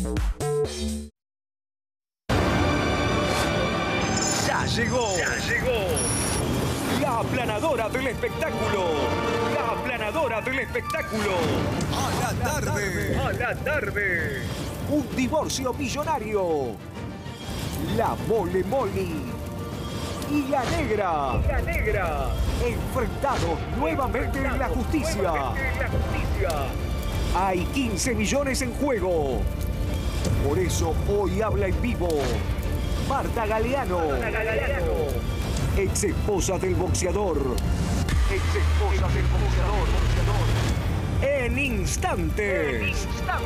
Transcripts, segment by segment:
Ya llegó. La aplanadora del espectáculo. La aplanadora del espectáculo. A la tarde. Un divorcio millonario. La Mole Moli. Y la negra. Enfrentados nuevamente en la justicia. Hay 15 millones en juego. Por eso hoy habla en vivo Marta Galeano. Ex esposa del boxeador. En instantes.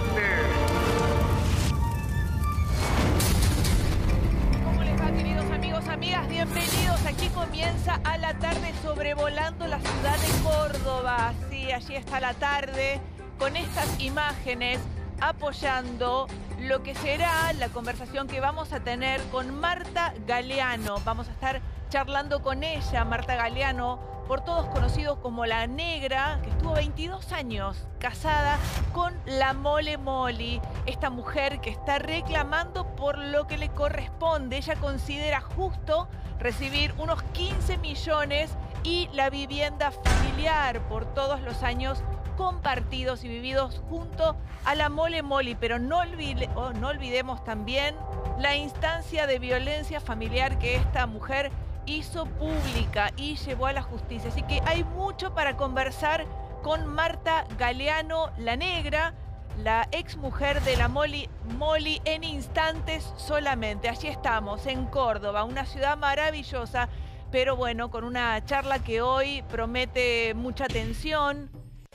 ¿Cómo les va, queridos amigos, amigas? Bienvenidos. Aquí comienza A la Tarde, sobrevolando la ciudad de Córdoba. Sí, allí está La Tarde con estas imágenes apoyando lo que será la conversación que vamos a tener con Marta Galeano. Vamos a estar charlando con ella, Marta Galeano, por todos conocidos como La Negra, que estuvo 22 años casada con la Mole Moli, esta mujer que está reclamando por lo que le corresponde. Ella considera justo recibir unos 15 millones y la vivienda familiar por todos los años compartidos y vividos junto a la Mole Moli. Pero no olvidemos también la instancia de violencia familiar que esta mujer hizo pública y llevó a la justicia. Así que hay mucho para conversar con Marta Galeano, La Negra, la ex mujer de la Mole Moli, en instantes solamente. Allí estamos, en Córdoba, una ciudad maravillosa, pero bueno, con una charla que hoy promete mucha tensión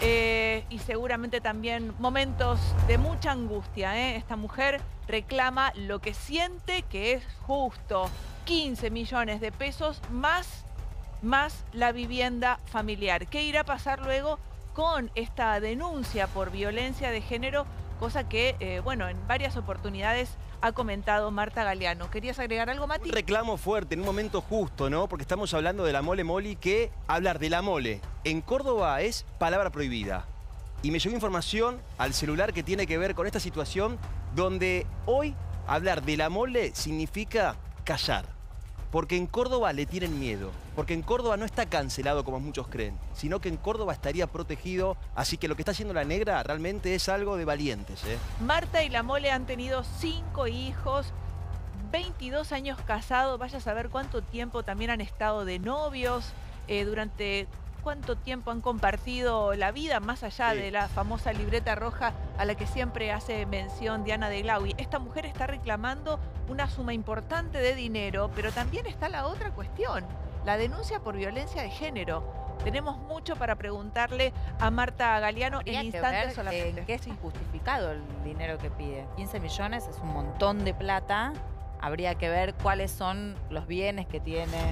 y seguramente también momentos de mucha angustia. Esta mujer reclama lo que siente que es justo. 15 millones de pesos más la vivienda familiar. ¿Qué irá a pasar luego con esta denuncia por violencia de género? Cosa que, bueno, en varias oportunidades ha comentado Marta Galeano. ¿Querías agregar algo, Mati? Un reclamo fuerte, en un momento justo, ¿no? Porque estamos hablando de la Mole Moli, que hablar de la mole en Córdoba es palabra prohibida. Y me llegó información al celular que tiene que ver con esta situación, donde hoy hablar de la mole significa callar. Porque en Córdoba le tienen miedo. Porque en Córdoba no está cancelado como muchos creen, sino que en Córdoba estaría protegido. Así que lo que está haciendo La Negra realmente es algo de valientes, ¿eh? Marta y la Mole han tenido 5 hijos, 22 años casados. Vaya a saber cuánto tiempo también han estado de novios, durante cuánto tiempo han compartido la vida, más allá de la famosa libreta roja a la que siempre hace mención Diana de Glaui. Esta mujer está reclamando una suma importante de dinero, pero también está la otra cuestión, la denuncia por violencia de género. Tenemos mucho para preguntarle a Marta Galeano en instantes solamente. Que es injustificado el dinero que pide. 15 millones es un montón de plata. Habría que ver cuáles son los bienes que tiene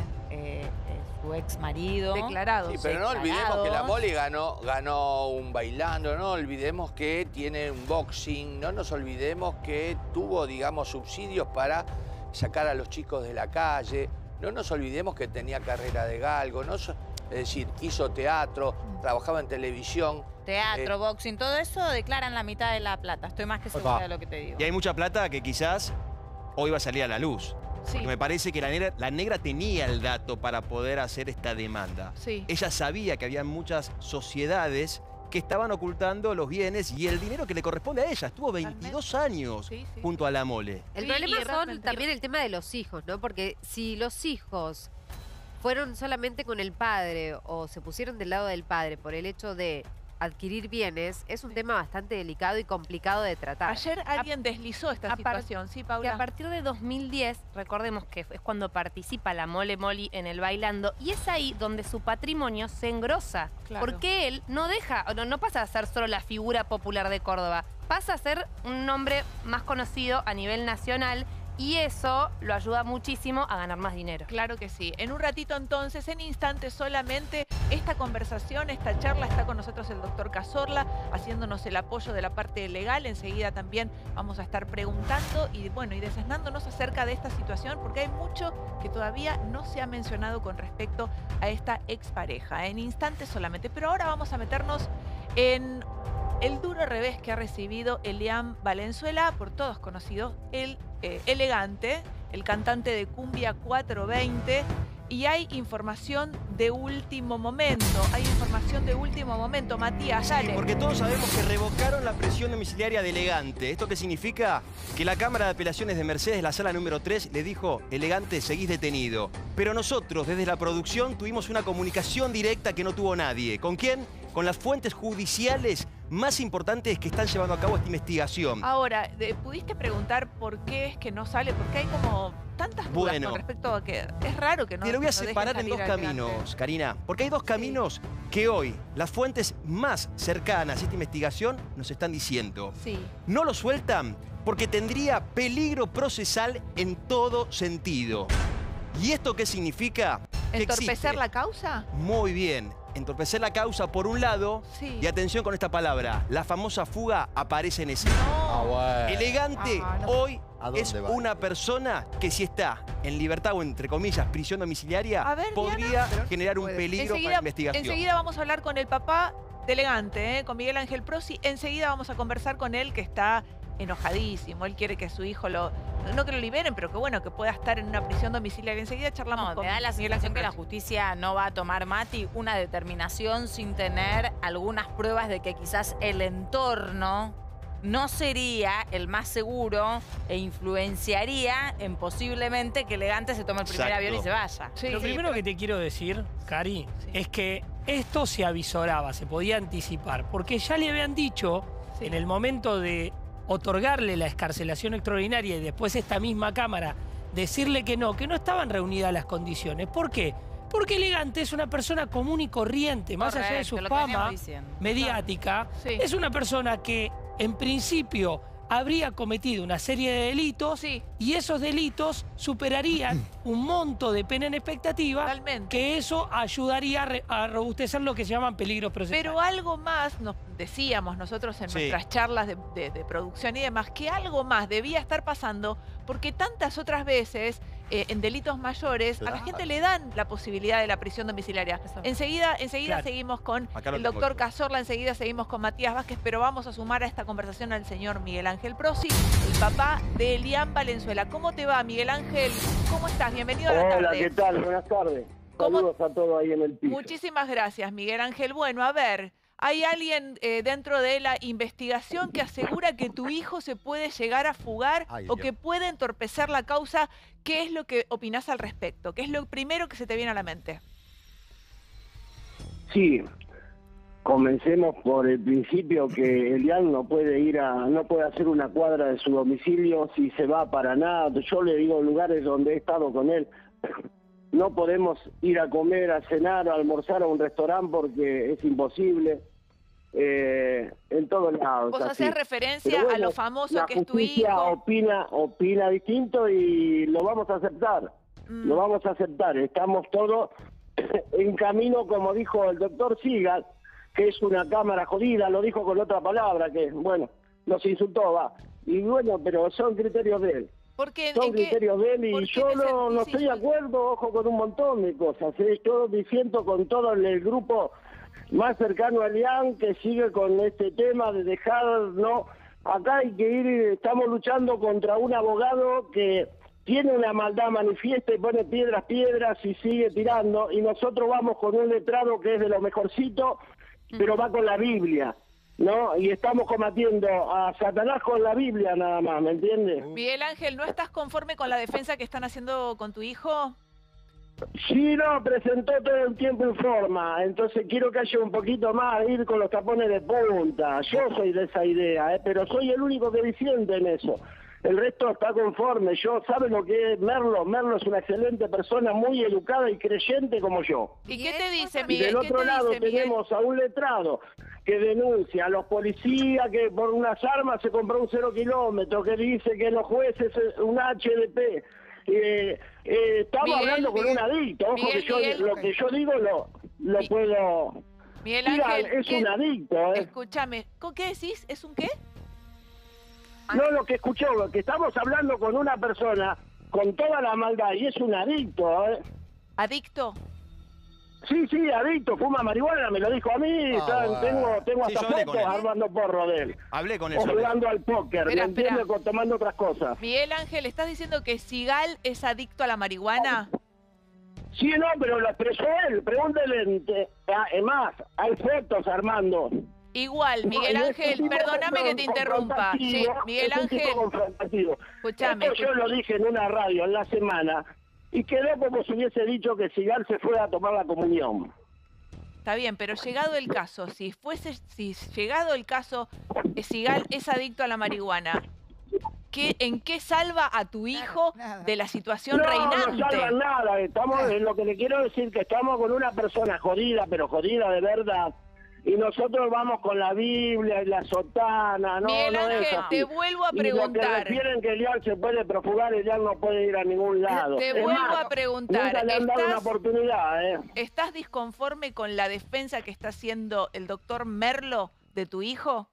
su ex marido. Declarados. Sí, pero no olvidemos que la Mole ganó un bailando, no olvidemos que tiene un boxing, no nos olvidemos que tuvo, digamos, subsidios para sacar a los chicos de la calle, no nos olvidemos que tenía carrera de galgo, es decir, hizo teatro, trabajaba en televisión. Teatro, boxing, todo eso declaran la mitad de la plata. Estoy más que segura de lo que te digo. Y hay mucha plata que quizás hoy va a salir a la luz. Sí. Porque me parece que la negra tenía el dato para poder hacer esta demanda. Sí. Ella sabía que había muchas sociedades que estaban ocultando los bienes y el dinero que le corresponde a ella. Estuvo 22 años junto a la Mole. El problema son también el tema de los hijos, ¿no? Porque si los hijos fueron solamente con el padre o se pusieron del lado del padre por el hecho de adquirir bienes, es un tema bastante delicado y complicado de tratar. Ayer alguien deslizó esta situación, ¿sí, Paula? Que a partir de 2010, recordemos que es cuando participa la Mole Moli en el bailando, y es ahí donde su patrimonio se engrosa. Claro. Porque él no pasa a ser solo la figura popular de Córdoba, pasa a ser un nombre más conocido a nivel nacional, y eso lo ayuda muchísimo a ganar más dinero. Claro que sí. En un ratito entonces, en instantes solamente, esta conversación, esta charla, está con nosotros el doctor Cazorla, haciéndonos el apoyo de la parte legal. Enseguida también vamos a estar preguntando y desasnándonos acerca de esta situación, porque hay mucho que todavía no se ha mencionado con respecto a esta expareja. En instantes solamente. Pero ahora vamos a meternos en el duro revés que ha recibido Elian Valenzuela, por todos conocido, el Elegante, el cantante de Cumbia 420. Y hay información de último momento. Matías, dale. Sí, porque todos sabemos que revocaron la prisión domiciliaria de Elegante. ¿Esto qué significa? Que la Cámara de Apelaciones de Mercedes, la sala número 3, le dijo: Elegante, seguís detenido. Pero nosotros, desde la producción, tuvimos una comunicación directa que no tuvo nadie. ¿Con quién? Con las fuentes judiciales más importantes que están llevando a cabo esta investigación. Ahora, ¿pudiste preguntar por qué es que no sale? Porque hay como tantas dudas con respecto a que es raro que no. Te lo voy a separar en dos caminos, Karina. Porque hay dos caminos que hoy las fuentes más cercanas a esta investigación nos están diciendo. Sí. No lo sueltan porque tendría peligro procesal en todo sentido. ¿Y esto qué significa? ¿Entorpecer la causa? Muy bien. Entorpecer la causa por un lado, y atención con esta palabra, la famosa fuga aparece en escena. Bueno. Elegante hoy es una persona que si está en libertad o entre comillas prisión domiciliaria, podría generar un peligro para la investigación. Enseguida vamos a hablar con el papá de Elegante, con Miguel Ángel Prosi. Enseguida vamos a conversar con él, que está enojadísimo. Él quiere que su hijo no que lo liberen, pero que bueno, que pueda estar en una prisión domiciliaria. Enseguida charlamos con me da la sensación que la justicia no va a tomar, Mati, una determinación sin tener algunas pruebas de que quizás el entorno no sería el más seguro e influenciaría en posiblemente que Elegante se tome el primer avión y se vaya. Lo primero que te quiero decir, Cari, es que esto se avisoraba, se podía anticipar, porque ya le habían dicho en el momento de otorgarle la excarcelación extraordinaria y después esta misma Cámara decirle que no estaban reunidas las condiciones. ¿Por qué? Porque Elegante es una persona común y corriente, más allá de su fama mediática. Es una persona que, en principio, habría cometido una serie de delitos y esos delitos superarían un monto de pena en expectativa, que eso ayudaría a robustecer lo que se llaman peligros procesales. Pero algo más, nos decíamos nosotros en nuestras charlas de producción y demás, que algo más debía estar pasando, porque tantas otras veces en delitos mayores a la gente le dan la posibilidad de la prisión domiciliaria. Enseguida seguimos con el doctor Cazorla, enseguida seguimos con Matías Vázquez, pero vamos a sumar a esta conversación al señor Miguel Ángel Prosi, el papá de Elian Valenzuela. ¿Cómo te va, Miguel Ángel? ¿Cómo estás? Bienvenido a la tarde. Hola, ¿qué tal? Buenas tardes. Saludos a todos ahí en el piso. Muchísimas gracias, Miguel Ángel. Bueno, a ver, hay alguien dentro de la investigación que asegura que tu hijo se puede llegar a fugar o que puede entorpecer la causa. ¿Qué es lo que opinás al respecto? ¿Qué es lo primero que se te viene a la mente? Sí, comencemos por el principio, que Elian no puede hacer una cuadra de su domicilio si se va para nada. Yo le digo lugares donde he estado con él. No podemos ir a comer, a cenar, a almorzar a un restaurante porque es imposible. En todos lados. Vos hacés referencia a lo famoso que es tu hijo. La justicia opina distinto y lo vamos a aceptar. Lo vamos a aceptar. Estamos todos en camino, como dijo el doctor Sigal, que es una cámara jodida, lo dijo con otra palabra, que bueno, nos insultó, va. Y bueno, pero son criterios de él. Son criterios de él y yo no estoy de acuerdo, ojo, con un montón de cosas. Yo diciendo con todo el grupo más cercano a Elian, que sigue con este tema de dejar, acá hay que ir, estamos luchando contra un abogado que tiene una maldad manifiesta y pone piedras y sigue tirando, y nosotros vamos con un letrado que es de lo mejorcito, pero va con la Biblia, ¿no? Y estamos combatiendo a Satanás con la Biblia nada más, ¿me entiendes? Miguel Ángel, ¿no estás conforme con la defensa que están haciendo con tu hijo? Sí, presentó todo el tiempo en forma, entonces quiero que haya un poquito más, ir con los tapones de punta. Yo soy de esa idea, pero soy el único que disiente en eso. El resto está conforme. ¿Sabe lo que es Merlo? Merlo es una excelente persona, muy educada y creyente como yo. ¿Y qué te dice, Miguel? Y del otro lado tenemos a un letrado que denuncia a los policías que por unas armas se compró un 0 kilómetro, que dice que los jueces un HDP. Estamos hablando con un adicto, ojo, lo que yo digo lo puedo... Miguel Ángel, es un adicto, Escúchame, ¿qué decís? ¿Es un qué? No, lo que escuchó, lo que estamos hablando con una persona con toda la maldad y es un adicto, ¿Adicto? Sí, adicto, fuma marihuana, me lo dijo a mí. Tengo Sí, hasta yo hablé con fotos él. armando porro de él. Hablé con él O sobre eso. jugando al póker, Espera, ¿me entiendes? espera. Tomando otras cosas. Miguel Ángel, ¿estás diciendo que Sigal es adicto a la marihuana? Sí, no, pero lo expresó él. Pregúntele. Es más, hay fotos, Armando. Igual, Miguel No, Ángel, tipo perdóname que te interrumpa. Sí, confrontativo, Miguel es un tipo Ángel, confrontativo. escúchame. Esto yo lo dije en una radio en la semana y quedó como si hubiese dicho que Sigal se fue a tomar la comunión. Está bien, pero llegado el caso, si llegado el caso, Sigal es adicto a la marihuana, ¿en qué salva a tu hijo de la situación No reinante? salva nada. Estamos, lo que le quiero decir que estamos con una persona jodida, pero jodida de verdad. Y nosotros vamos con la Biblia y la sotana, no, Miguel no Ángel, es así. te vuelvo a Y preguntar. lo que refieren que Elian se puede profugar, Elian no puede ir a ningún lado. Te Es vuelvo más, a preguntar, nunca le han dado una oportunidad, ¿eh? ¿Estás disconforme con la defensa que está haciendo el doctor Merlo de tu hijo?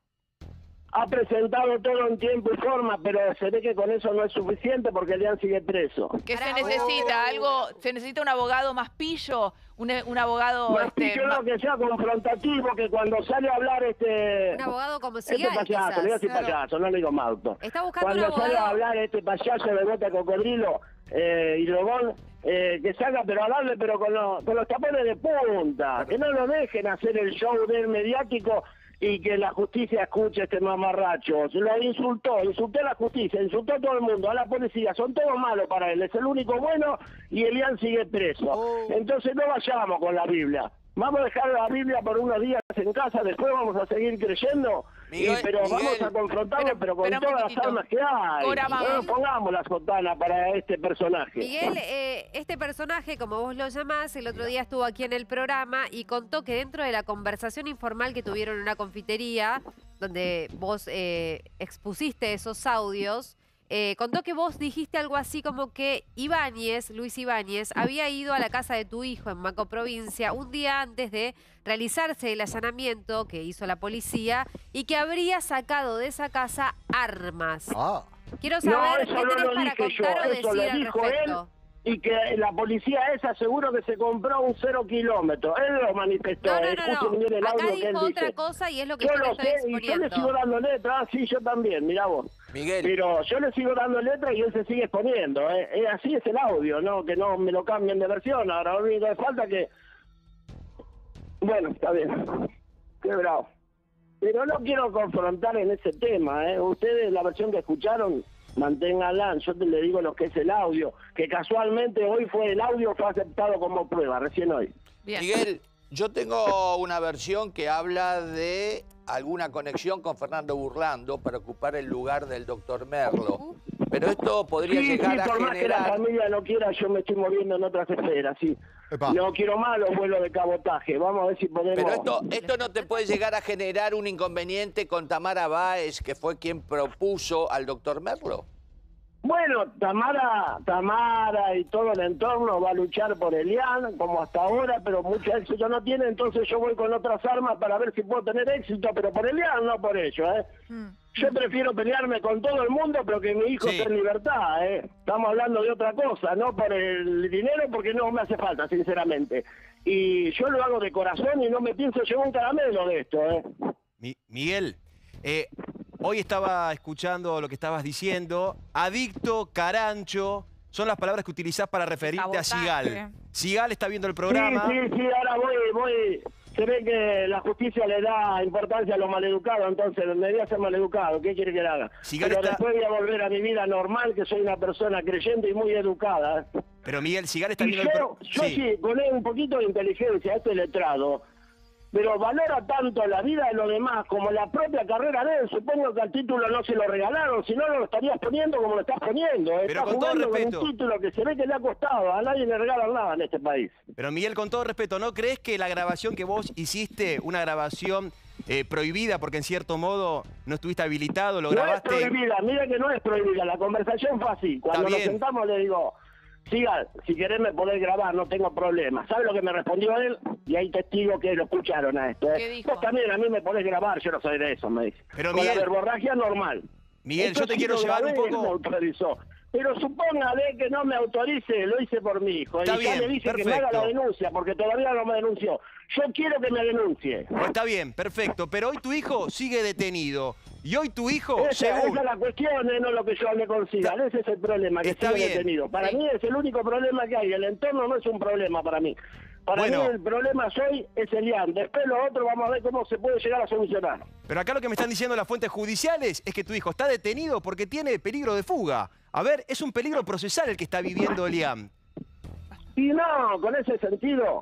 Ha presentado todo en tiempo y forma, pero se ve que con eso no es suficiente porque Elian sigue preso. ¿Qué se necesita? ¿Se necesita un abogado más pillo? ¿Un abogado Más pillo no, que sea confrontativo, que cuando sale a hablar Un abogado como Sigal, payaso, le voy a decir quizás. payaso, no le digo Mauto. Está buscando un Cuando sale a abogado. hablar este payaso de bota de cocodrilo y Lobón, que salga pero a darle pero con los tapones de punta, que no lo dejen hacer el show del mediático y que la justicia escuche este mamarracho. Se lo insultó a la justicia, insultó a todo el mundo, a la policía, son todos malos para él, es el único bueno y Elian sigue preso. Entonces no vayamos con la Biblia. Vamos a dejar la Biblia por unos días en casa, después vamos a seguir creyendo, pero vamos a confrontarlo, pero con todas las armas que hay. Cora, vamos. No pongamos la sotana para este personaje. Miguel, este personaje, como vos lo llamás, el otro día estuvo aquí en el programa y contó que dentro de la conversación informal que tuvieron en una confitería, donde vos expusiste esos audios, contó que vos dijiste algo así como que Luis Ibáñez, había ido a la casa de tu hijo en Maco Provincia un día antes de realizarse el allanamiento que hizo la policía y que habría sacado de esa casa armas. Quiero saber eso qué no tenés lo para dije yo, contar o eso decir lo al dijo respecto. él. Y que la policía esa seguro que se compró un 0 kilómetro. Él lo manifestó. No. Escuchen bien el Acá audio que él dijo otra dice. cosa y es lo que Yo yo le lo estoy sé y yo le exponiendo. sigo dando letra. Sí, yo también, mirá vos. Miguel. Pero yo le sigo dando letra y él se sigue exponiendo. Así es el audio, ¿no? Que no me lo cambien de versión. Ahora lo único que falta que... Bueno, está bien. Qué bravo. Pero no quiero confrontar en ese tema, ¿eh? Ustedes, la versión que escucharon, manténganla. Yo le digo lo que es el audio, que casualmente hoy el audio fue aceptado como prueba, recién hoy. Bien. Miguel, yo tengo una versión que habla de alguna conexión con Fernando Burlando para ocupar el lugar del doctor Merlo. Pero esto podría llegar a por más que la generar... familia no quiera, yo me estoy moviendo en otras esferas, sí. No quiero más los vuelos de cabotaje. Vamos a ver si podemos... Pero esto no te puede llegar a generar un inconveniente con Tamara Báez, que fue quien propuso al doctor Merlo. Bueno, Tamara y todo el entorno va a luchar por Elian, como hasta ahora, pero mucho éxito no tiene, entonces yo voy con otras armas para ver si puedo tener éxito, pero por Elian, no por ello, ¿eh? Yo prefiero pelearme con todo el mundo, pero que mi hijo esté en libertad, ¿eh? Estamos hablando de otra cosa, no por el dinero, porque no me hace falta, sinceramente. Y yo lo hago de corazón y no me pienso llevar un caramelo de esto, ¿eh? Miguel, hoy estaba escuchando lo que estabas diciendo. Adicto, carancho, son las palabras que utilizás para referirte a Sigal. Sigal está viendo el programa. Sí, ahora voy. Se ve que la justicia le da importancia a los maleducados, entonces me voy a ser maleducado. ¿Qué quiere que le haga? Pero después voy a volver a mi vida normal, que soy una persona creyente y muy educada, ¿eh? Pero Miguel, Sigal está Y viendo el programa. yo sí, con un poquito de inteligencia, esto es letrado, pero valora tanto la vida de los demás como la propia carrera de él. Supongo que al título no se lo regalaron, si no lo estarías poniendo como lo estás poniendo. Pero Está con todo jugando respeto. con un título que se ve que le ha costado, a nadie le regalan nada en este país. Pero Miguel, con todo respeto, ¿no crees que la grabación que vos hiciste, una grabación prohibida, porque en cierto modo no estuviste habilitado, lo grabaste? No es prohibida, mira que no es prohibida, la conversación fue así. Cuando nos sentamos le digo... Siga, si querés me podés grabar, no tengo problema. ¿Sabe lo que me respondió él? Y hay testigos que lo escucharon a esto. ¿Qué dijo? Vos también a mí me podés grabar, yo no soy de eso, me dice. Pero con Miguel, la verborragia normal. Miguel, yo te quiero llevar un Me poco... autorizó. Pero supóngale que no me autorice, lo hice por mi hijo. Está y ya bien, me dice que me perfecto. haga la denuncia, porque todavía no me denunció. Yo quiero que me denuncie. Pues está bien, perfecto. Pero hoy tu hijo sigue detenido. Y hoy tu hijo, Esa según... es la cuestión, no lo que yo hablé con Sigal. Ese es el problema, que Está sigue bien. detenido. Para mí es el único problema que hay. El entorno no es un problema para mí. Para Bueno. mí el problema hoy es Elian. Después lo otro vamos a ver cómo se puede llegar a solucionar. Pero acá lo que me están diciendo las fuentes judiciales es que tu hijo está detenido porque tiene peligro de fuga. A ver, es un peligro procesal el que está viviendo Elian. Y no, con ese sentido,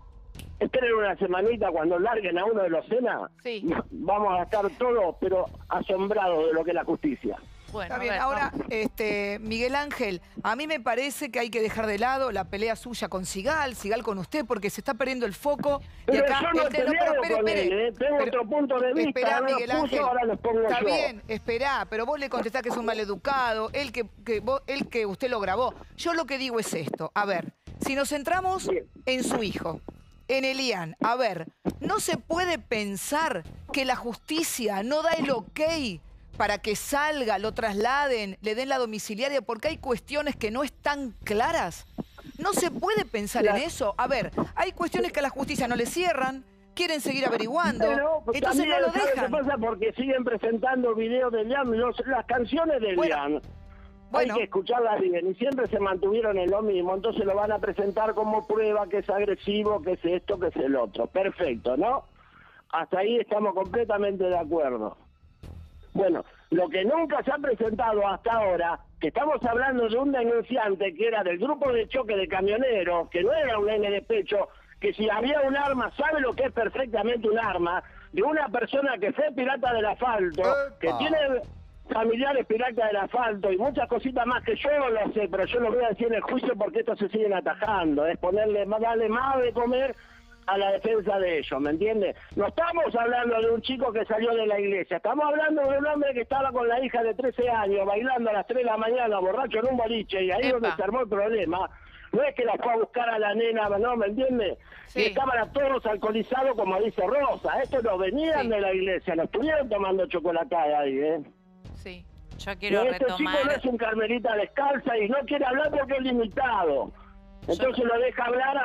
esperen una semanita cuando larguen a uno de los SENA, Sí. vamos a estar todos, pero asombrados de lo que es la justicia. Bueno, Está bien, a ver, ahora, vamos. Miguel Ángel, a mí me parece que hay que dejar de lado la pelea suya con Sigal con usted, porque se está perdiendo el foco. Pero yo no he peleado con él, tengo Pero- otro punto de vista, Esperá, no lo Miguel puso, Ángel. ahora los pongo Está yo. bien, esperá, pero vos le contestás que es un maleducado, él que usted lo grabó. Yo lo que digo es esto, a ver, si nos centramos Bien. en su hijo, en Elian, a ver, ¿no se puede pensar que la justicia no da el ok para que salga, lo trasladen, le den la domiciliaria, porque hay cuestiones que no están claras? ¿No se puede pensar en eso? A ver, hay cuestiones que a la justicia no le cierran, quieren seguir averiguando, Pero entonces no también, lo ¿sabe qué dejan. pasa? Porque siguen presentando videos de Elian, las canciones de Bueno, Elian. bueno. Hay que escucharlas bien y siempre se mantuvieron en lo mismo, entonces lo van a presentar como prueba que es agresivo, que es esto, que es el otro. Perfecto, ¿no? Hasta ahí estamos completamente de acuerdo. Bueno, lo que nunca se ha presentado hasta ahora, que estamos hablando de un denunciante que era del grupo de choque de camioneros, que no era un nene de pecho, que si había un arma, sabe lo que es perfectamente un arma, de una persona que fue pirata del asfalto, que tiene familiares piratas del asfalto y muchas cositas más que yo no lo sé, pero yo lo voy a decir en el juicio porque estos se siguen atajando, es darle más de comer a la defensa de ellos, ¿me entiendes? No estamos hablando de un chico que salió de la iglesia, estamos hablando de un hombre que estaba con la hija de 13 años bailando a las 3 de la mañana borracho en un boliche y ahí es donde se armó el problema. No es que la fue a buscar a la nena, no, ¿me entiendes? Sí. Y estaban a todos alcoholizados como dice Rosa, estos no venían Sí. de la iglesia, no estuvieron tomando chocolatada ahí, ¿eh? Sí. Yo Y quiero este chico no retomar... es un carmelita descalza y no quiere hablar porque es limitado. Entonces lo deja hablar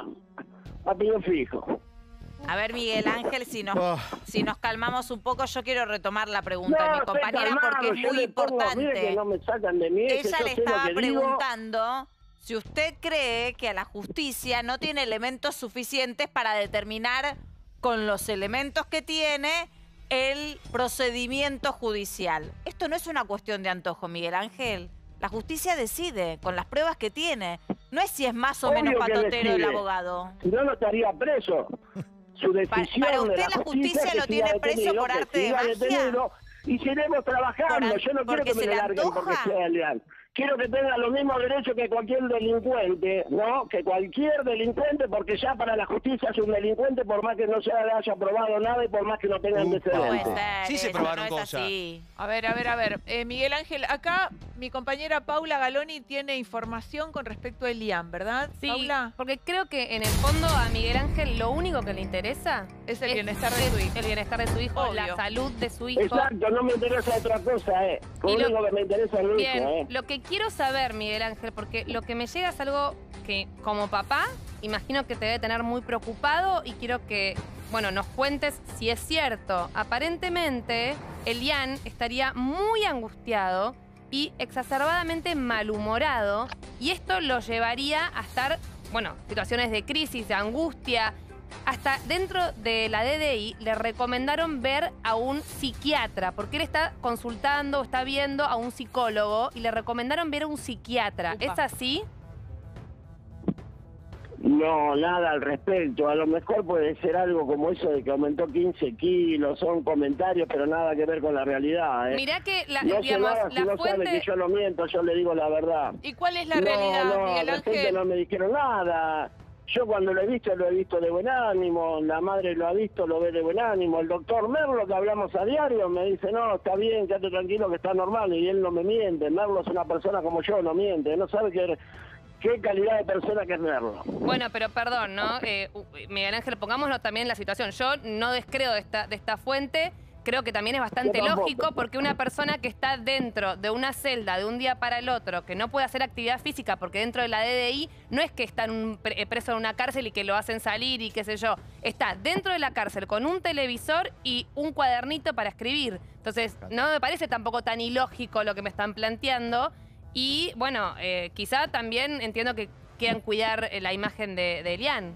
a piñón fijo. A ver, Miguel Ángel, si nos calmamos un poco, yo quiero retomar la pregunta de mi estoy compañera calmado, porque es yo muy le pongo, mire que importante. no me sacan de mí, Ella yo le sé lo estaba que digo. preguntando si usted cree que a la justicia no tiene elementos suficientes para determinar con los elementos que tiene el procedimiento judicial. Esto no es una cuestión de antojo, Miguel Ángel. La justicia decide con las pruebas que tiene. No es si es más o Obvio menos que patotero el decide. abogado. Si no, no estaría preso. Su decisión para de usted la la justicia que lo siga tiene preso detenido, por que arte de siga magia. detenido, y seguiremos trabajando. Yo no quiero porque que me se le le larguen porque antoja. sea leal. Quiero que tenga los mismos derechos que cualquier delincuente, ¿no? Que cualquier delincuente, porque ya para la justicia es un delincuente por más que no se haya probado nada y por más que no tenga Puede antecedentes. ser, Sí se eso probaron no es cosas. así. A ver. Miguel Ángel, acá mi compañera Paula Galoni tiene información con respecto a Elian, ¿verdad? Sí, Paula. porque creo que en el fondo a Miguel Ángel lo único que le interesa Es el bienestar de su hijo. El bienestar de su hijo, Obvio. la salud de su hijo. Exacto, no me interesa otra cosa, Lo Y lo- único que me interesa es mi Bien, hijo, lo que quiero saber, Miguel Ángel, porque lo que me llega es algo que como papá, imagino que te debe tener muy preocupado y quiero que, bueno, nos cuentes si es cierto. Aparentemente, Elian estaría muy angustiado y exacerbadamente malhumorado y esto lo llevaría a estar, bueno, situaciones de crisis, de angustia. Hasta dentro de la DDI le recomendaron ver a un psiquiatra, porque él está consultando, está viendo a un psicólogo y le recomendaron ver a un psiquiatra. Upa. ¿Es así? No, nada al respecto. A lo mejor puede ser algo como eso de que aumentó 15 kilos, son comentarios, pero nada que ver con la realidad. Mirá que la, No sé digamos, nada, si la no sabe fuente... que yo no miento, yo le digo la verdad. ¿Y cuál es la realidad, no, Miguel al respecto Ángel? no me dijeron nada. Yo cuando lo he visto de buen ánimo, la madre lo ha visto, lo ve de buen ánimo. El doctor Merlo, que hablamos a diario, me dice, no, está bien, quédate tranquilo que está normal, y él no me miente. Merlo es una persona como yo, no miente, no sabe qué calidad de persona que es Merlo. Bueno, pero perdón, ¿no? Miguel Ángel, pongámoslo también en la situación. Yo no descreo de esta fuente. creo que también es bastante lógico, porque una persona que está dentro de una celda de un día para el otro, que no puede hacer actividad física porque dentro de la DDI no es que está preso en una cárcel y que lo hacen salir y qué sé yo, está dentro de la cárcel con un televisor y un cuadernito para escribir. Entonces, no me parece tampoco tan ilógico lo que me están planteando. Y bueno, quizá también entiendo que quieran cuidar la imagen de Elian.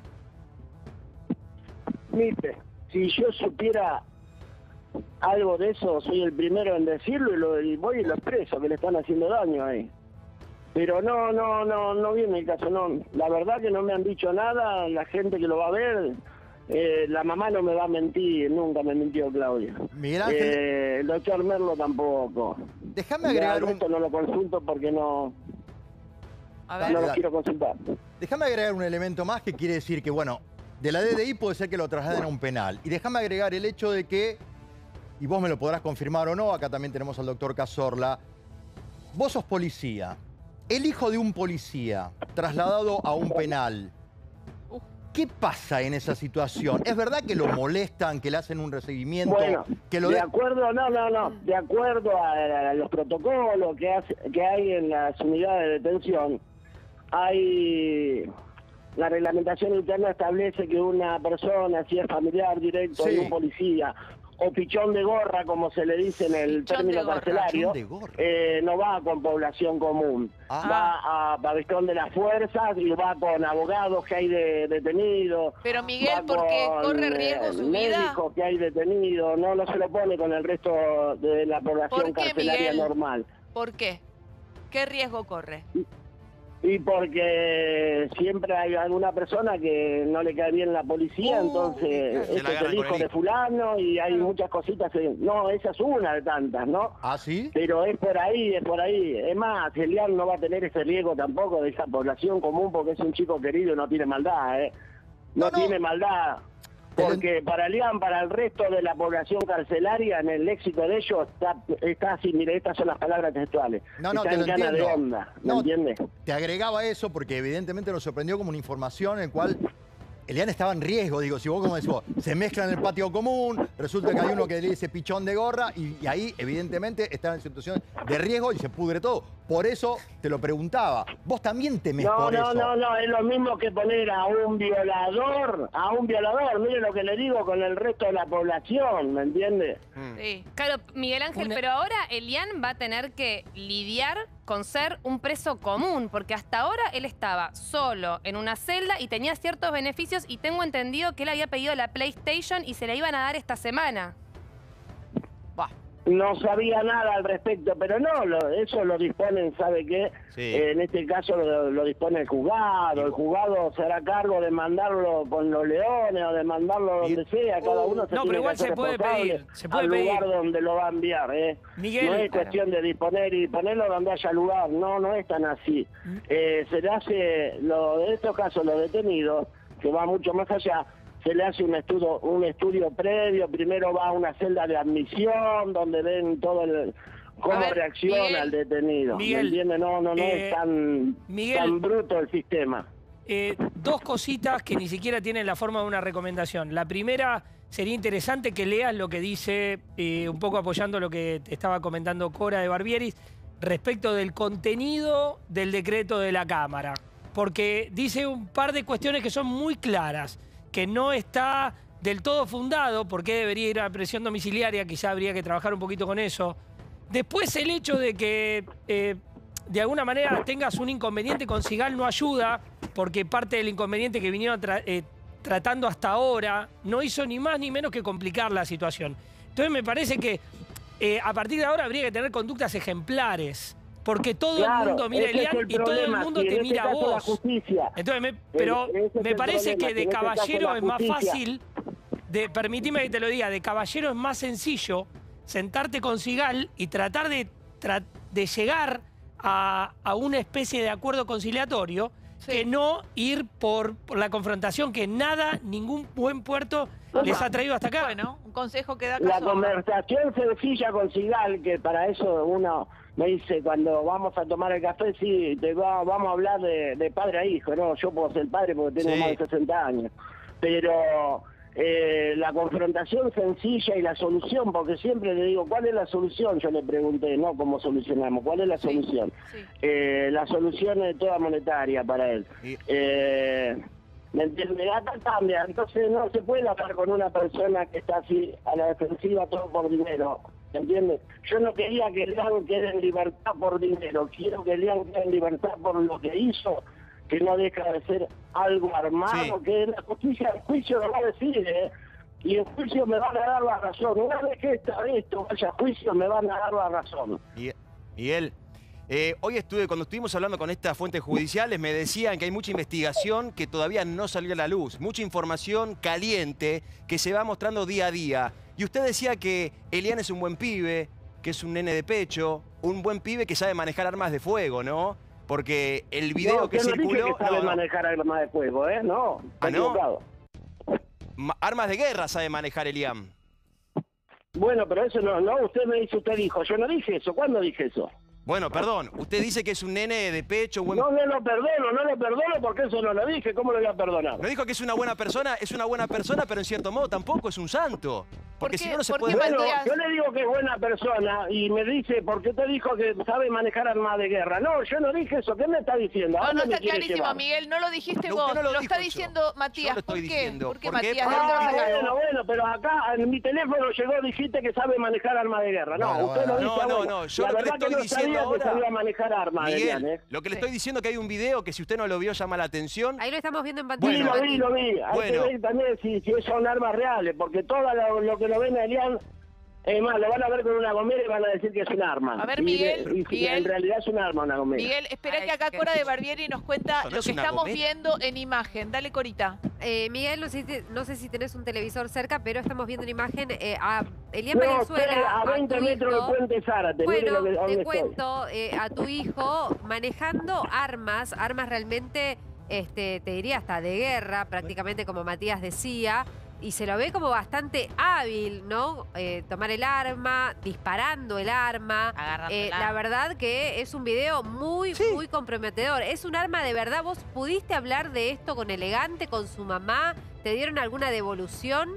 Mire, si yo supiera algo de eso, soy el primero en decirlo y voy y lo expreso, que le están haciendo daño ahí. Pero no viene el caso, no. La verdad que no me han dicho nada, la gente que lo va a ver, la mamá no me va a mentir, nunca me mintió Claudia. Miguel Ángel, el doctor Merlo tampoco. Déjame agregar esto no lo consulto porque no lo quiero consultar. Déjame agregar un elemento más que quiere decir que, bueno, de la DDI puede ser que lo trasladen a un penal. Y déjame agregar el hecho de que, y vos me lo podrás confirmar o no, acá también tenemos al doctor Cazorla, vos sos policía, el hijo de un policía trasladado a un penal. ¿Qué pasa en esa situación? ¿Es verdad que lo molestan, que le hacen un recibimiento? Bueno, que lo de acuerdo, de acuerdo a los protocolos que hay en las unidades de detención, la reglamentación interna establece que una persona, si es familiar directo de un policía, o pichón de gorra, como se le dice en el término carcelario, no va con población común. Va a pabellón de las fuerzas y va con abogados que hay detenidos. Pero Miguel, ¿por qué corre riesgo su vida? Médicos que hay detenidos, no se lo pone con el resto de la población carcelaria normal. ¿Por qué? ¿Qué riesgo corre? Y porque siempre hay alguna persona que no le cae bien la policía, entonces este es el hijo de fulano y hay muchas cositas. No, esa es una de tantas, ¿no? ¿Ah, sí? Pero es por ahí, es por ahí. Es más, Elian no va a tener ese riesgo tampoco de esa población común porque es un chico querido y no tiene maldad, ¿eh? No tiene maldad. Porque para Elian, para el resto de la población carcelaria, en el léxico de ellos está así, mire, estas son las palabras textuales. Está en gana de onda, ¿me entiendes? Te agregaba eso porque evidentemente nos sorprendió como una información en la cual Elian estaba en riesgo. Digo, si vos como decís, se mezcla en el patio común, resulta que hay uno que le dice pichón de gorra y ahí evidentemente está en situación de riesgo y se pudre todo. Por eso te lo preguntaba. ¿Vos también temés por eso? No, es lo mismo que poner a un violador, mire lo que le digo con el resto de la población, ¿me entiende? Sí. Claro, Miguel Ángel, pero ahora Elian va a tener que lidiar con ser un preso común, porque hasta ahora él estaba solo en una celda y tenía ciertos beneficios y tengo entendido que él había pedido la PlayStation y se la iban a dar esta semana. No sabía nada al respecto, pero no, eso lo disponen, ¿sabe qué? En este caso lo dispone el juzgado. El juzgado se hará cargo de mandarlo con los leones o de mandarlo donde sea. Cada uno se tiene que hacer responsable al lugar donde lo va a enviar, ¿eh? Miguel, no es cuestión de disponer y ponerlo donde haya lugar, no es tan así. Se le hace, de estos casos, los detenidos, que va mucho más allá, se le hace un estudio previo, primero va a una celda de admisión, donde ven todo cómo reacciona el detenido. Miguel, ¿me entiende? No es tan bruto el sistema. Dos cositas que ni siquiera tienen la forma de una recomendación. La primera, sería interesante que leas lo que dice, un poco apoyando lo que te estaba comentando Cora de Barbieris, respecto del contenido del decreto de la Cámara. Porque dice un par de cuestiones que son muy claras, que no está del todo fundado, porque debería ir a prisión domiciliaria, quizá habría que trabajar un poquito con eso. Después el hecho de que de alguna manera tengas un inconveniente con Sigal no ayuda, porque parte del inconveniente que vinieron tratando hasta ahora no hizo ni más ni menos que complicar la situación. Entonces me parece que a partir de ahora habría que tener conductas ejemplares. Porque todo el mundo mira a Elian y todo el mundo te mira a vos. Entonces, pero me parece que de caballero es más fácil, permitime que te lo diga, de caballero es más sencillo sentarte con Sigal y tratar de llegar a una especie de acuerdo conciliatorio que no ir por la confrontación que ningún buen puerto les ha traído hasta acá. Bueno, un consejo que da La conversación sencilla con Sigal, que para eso uno me dice, cuando vamos a tomar el café, sí, vamos a hablar de padre a hijo, ¿no? Yo puedo ser padre porque tengo más de 60 años. Pero la confrontación sencilla y la solución, porque siempre le digo, ¿cuál es la solución? Yo le pregunté, no cómo solucionamos, ¿cuál es la solución? La solución es toda monetaria para él. ¿Me entiendes? Acá cambia, entonces no se puede hablar con una persona que está así a la defensiva todo por dinero, ¿me entiendes? Yo no quería que Elian quede en libertad por dinero, quiero que Elian quede en libertad por lo que hizo, que no deja de ser algo armado, que la justicia, el juicio lo va a decir, y el juicio me van a dar la razón. Una vez que esto vaya a juicio, me van a dar la razón. Miguel, hoy cuando estuvimos hablando con estas fuentes judiciales, me decían que hay mucha investigación que todavía no salió a la luz, mucha información caliente que se va mostrando día a día. Y usted decía que Elian es un buen pibe, que es un nene de pecho, un buen pibe que sabe manejar armas de fuego, ¿no? Porque el video que circuló... No, dije que sabe manejar armas de fuego, ¿eh? No, está equivocado. Armas de guerra sabe manejar Elian. Bueno, pero eso no, usted me dice, usted dijo, yo no dije eso, ¿cuándo dije eso? Bueno, perdón, usted dice que es un nene de pecho... Buen... No lo perdono porque eso no lo dije, ¿cómo lo voy a perdonar? No dijo que es una buena persona, pero en cierto modo tampoco es un santo. Porque si no, no se puede... Bueno, yo le digo que es buena persona y me dice, ¿por qué te dijo que sabe manejar armas de guerra? No, yo no dije eso, ¿qué me está diciendo? No está clarísimo, Miguel, no lo dijiste vos, lo está diciendo Matías. ¿Por qué? ¿Por qué Matías? Bueno, pero acá en mi teléfono llegó, dijiste que sabe manejar armas de guerra. No, usted lo dice. No, yo lo que le estoy diciendo ahora... que sabía manejar armas, Miguel, lo que le estoy diciendo es que hay un video que si usted no lo vio llama la atención. Ahí lo estamos viendo en pantalla. Sí, lo vi. Hay que ver también si son armas reales, porque todo lo que lo ven a Elian, es más, lo van a ver con una gomera y van a decir que es un arma. A ver, Miguel, en realidad es un arma, una gomera. Miguel, espera que acá Cora de Barbieri nos cuenta lo que estamos viendo en imagen. Dale, Corita. Miguel, no sé si tenés un televisor cerca, pero estamos viendo en imagen a Elian Valenzuela. A 20 metros del puente Zárate. Bueno, te cuento, a tu hijo manejando armas realmente, te diría hasta de guerra, prácticamente como Matías decía. Y se lo ve como bastante hábil, ¿no? Tomar el arma, disparando el arma. La verdad que es un video muy comprometedor. Es un arma de verdad. ¿Vos pudiste hablar de esto con Elegante, con su mamá? ¿Te dieron alguna devolución?